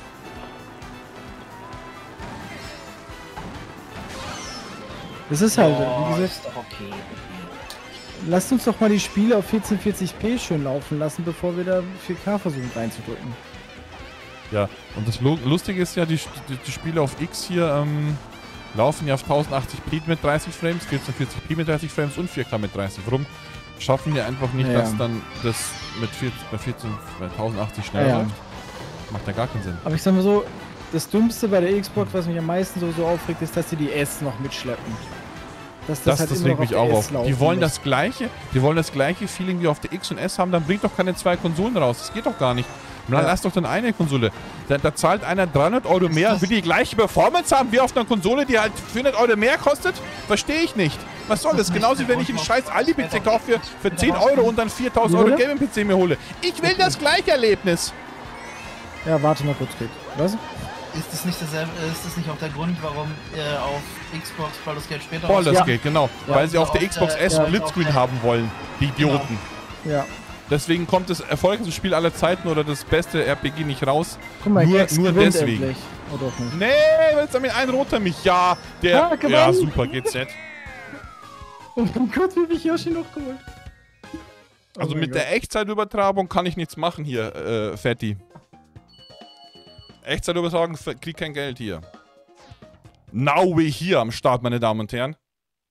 C: Das ist halt,
A: Ja,
C: wie gesagt,
A: ist doch okay.
C: lasst uns doch mal die Spiele auf vierzehnhundertvierzig p schön laufen lassen, bevor wir da vier K versuchen reinzudrücken.
B: Ja, und das Lu- Lustige ist ja, die, die, die Spiele auf X hier ähm, laufen ja auf tausendachtzig p mit dreißig Frames, vierzehnhundertvierzig p mit dreißig Frames und vier K mit dreißig. Warum schaffen wir einfach nicht,
C: Ja,
B: dass
C: ja.
B: dann das mit vierzig, bei vierzehn, bei tausendachtzig schneller
C: Ja, ja.
B: läuft? Macht ja gar keinen Sinn.
C: Aber ich sag mal so, das Dümmste bei der Xbox, was mich am meisten so, so aufregt, ist, dass sie die S noch mitschleppen. Dass
B: Das,
C: halt
B: das
C: immer
B: regt
C: noch
B: mich
C: auf
B: auch
C: der
B: auf.
C: S laufen
B: Die wollen
C: muss.
B: das gleiche, die wollen das gleiche Feeling wie auf der X und S haben, dann bringt doch keine zwei Konsolen raus. Das geht doch gar nicht. Ja. Lass doch dann eine Konsole. Da, da zahlt einer dreihundert Euro mehr und will die gleiche Performance haben wie auf einer Konsole, die halt vierhundert Euro mehr kostet? Verstehe ich nicht. Was soll das? das? Genauso wie wenn ich einen scheiß Aldi-P C kaufe für, für zehn Euro und dann viertausend Euro Gaming-P C mir hole. Ich will das gleiche Erlebnis.
C: Ja, warte mal kurz, Kate. Was?
A: Ist das nicht dasselbe, ist das nicht auch der Grund, warum äh, auf Xbox Baldur's Gate später
B: Baldur's
A: rauskommt?
B: Gate, genau.
A: Ja,
B: weil sie auf der
A: auf
B: Xbox
A: der-
B: S
A: ja,
B: Splitscreen
A: auf der-
B: haben wollen. Die Idioten.
C: Ja.
B: Deswegen kommt das erfolgreichste Spiel aller Zeiten oder das beste R P G nicht raus.
C: Guck mal,
B: Nur-
C: Gex
B: nur
C: gewinnt
B: deswegen.
C: endlich. Oh, doch nicht.
B: Nee, jetzt haben wir einen roter mich. Ja, der.
C: Ah, gewonnen.
B: ja, super, G Z.
C: Oh mein Gott, wie hab ich Yoshi noch geholt? Oh
B: Also
C: mein
B: mit
C: Gott.
B: der Echtzeitübertragung kann ich nichts machen hier, äh, Fetti. Echtzeitübertragung f- krieg kein Geld hier. Now we hier am Start, meine Damen und Herren.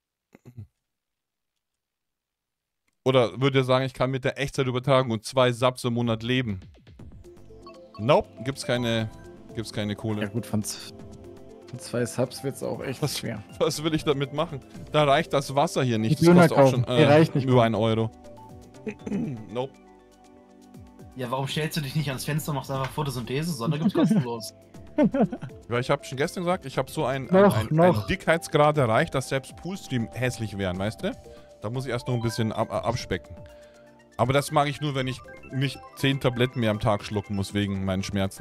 B: Oder würdet ihr sagen, ich kann mit der Echtzeitübertragung und zwei Subs im Monat leben? Nope, gibt's keine, gibt's keine Kohle.
C: Ja gut, von, z- von zwei Subs wird's auch echt
B: Was?
C: schwer.
B: Was will ich damit machen? Da reicht das Wasser hier nicht.
C: Die
B: Das
C: Döner
B: kostet auch
C: kaufen.
B: schon
C: Die
B: äh,
C: reicht nicht
B: über
C: mal.
B: einen Euro. Nope.
A: Ja, warum stellst du dich nicht ans Fenster und machst einfach Photosynthese? Sonne gibt's kostenlos.
B: Ja, ich habe schon gestern gesagt, ich habe so einen
C: Noch,
B: ein, ein,
C: noch.
B: einen Dickheitsgrad erreicht, dass selbst Poolstream hässlich wären, weißt du? Da muss ich erst noch ein bisschen ab, ab- abspecken. Aber das mag ich nur, wenn ich nicht zehn Tabletten mehr am Tag schlucken muss wegen meinen Schmerzen.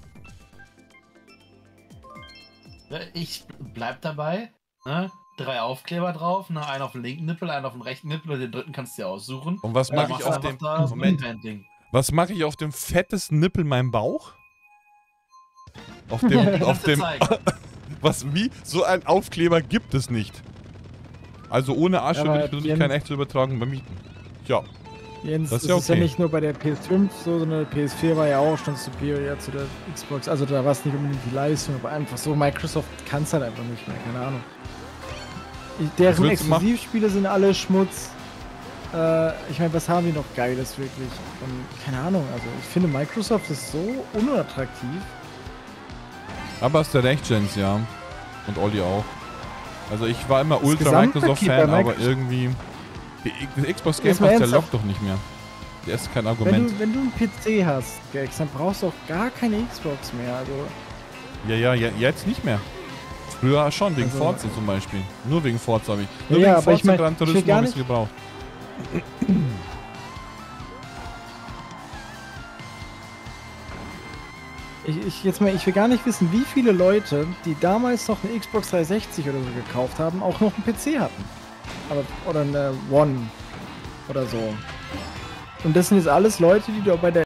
A: Ja, Ich bleib dabei. Ne? Drei Aufkleber drauf, ne? Einen auf dem linken Nippel, einen auf dem rechten Nippel und den dritten kannst du dir aussuchen.
B: Und was
A: Und
B: mache
A: dann
B: ich
A: machst
B: auf
A: du
B: dem
A: einfach da so ein
B: Moment,
A: Inventing.
B: was mache ich auf dem fettesten Nippel meinem Bauch? Auf dem, auf
A: Kannst du
B: dem,
A: zeigen.
B: was, wie? So ein Aufkleber gibt es nicht. Also ohne Asche
C: Aber
B: will ich persönlich
C: Jens-
B: kein echtes Übertragen vermieten. Ja,
C: Jens,
B: Das
C: das
B: ist
C: ist,
B: ja
C: ja
B: okay.
C: nicht nur bei der P S fünf so, sondern die P S vier war ja auch schon superior zu der Xbox. Also da war es nicht unbedingt die Leistung, aber einfach so, Microsoft kann es halt einfach nicht mehr, keine Ahnung. Ich,
B: Was
C: deren
B: willst du machen?
C: Exklusivspiele sind alle Schmutz. Äh, ich meine, was haben die noch Geiles wirklich? Und keine Ahnung, also ich finde Microsoft ist so unattraktiv.
B: aber hast du recht, Jens, ja. Und Olli auch. Also ich war immer
C: Das
B: ultra
C: Gesamtpaket
B: Microsoft-Fan,
C: bei
B: aber
C: Microsoft-
B: irgendwie... Die, die Xbox Game
C: Jetzt mal
B: Pass, der
C: ernsthaft.
B: lockt doch nicht mehr. Der ist kein
C: Wenn
B: Argument.
C: du, wenn du einen P C hast, Gex, dann brauchst du auch gar keine Xbox mehr. Also
B: Ja, ja, ja, jetzt nicht mehr. Früher schon, wegen
C: Also-
B: Forza zum Beispiel. Nur wegen Forza habe ich. Nur
C: Ja,
B: wegen
C: aber
B: Forza
C: ich mein,
B: Gran
C: ich will
B: Turismo
C: gar
B: habe ich
C: nicht-
B: gebraucht.
C: Ich, ich, jetzt mal, ich will gar nicht wissen, wie viele Leute, die damals noch eine Xbox dreihundertsechzig oder so gekauft haben, auch noch einen P C hatten. Aber, oder eine One oder so. Und das sind jetzt alles Leute, die du bei der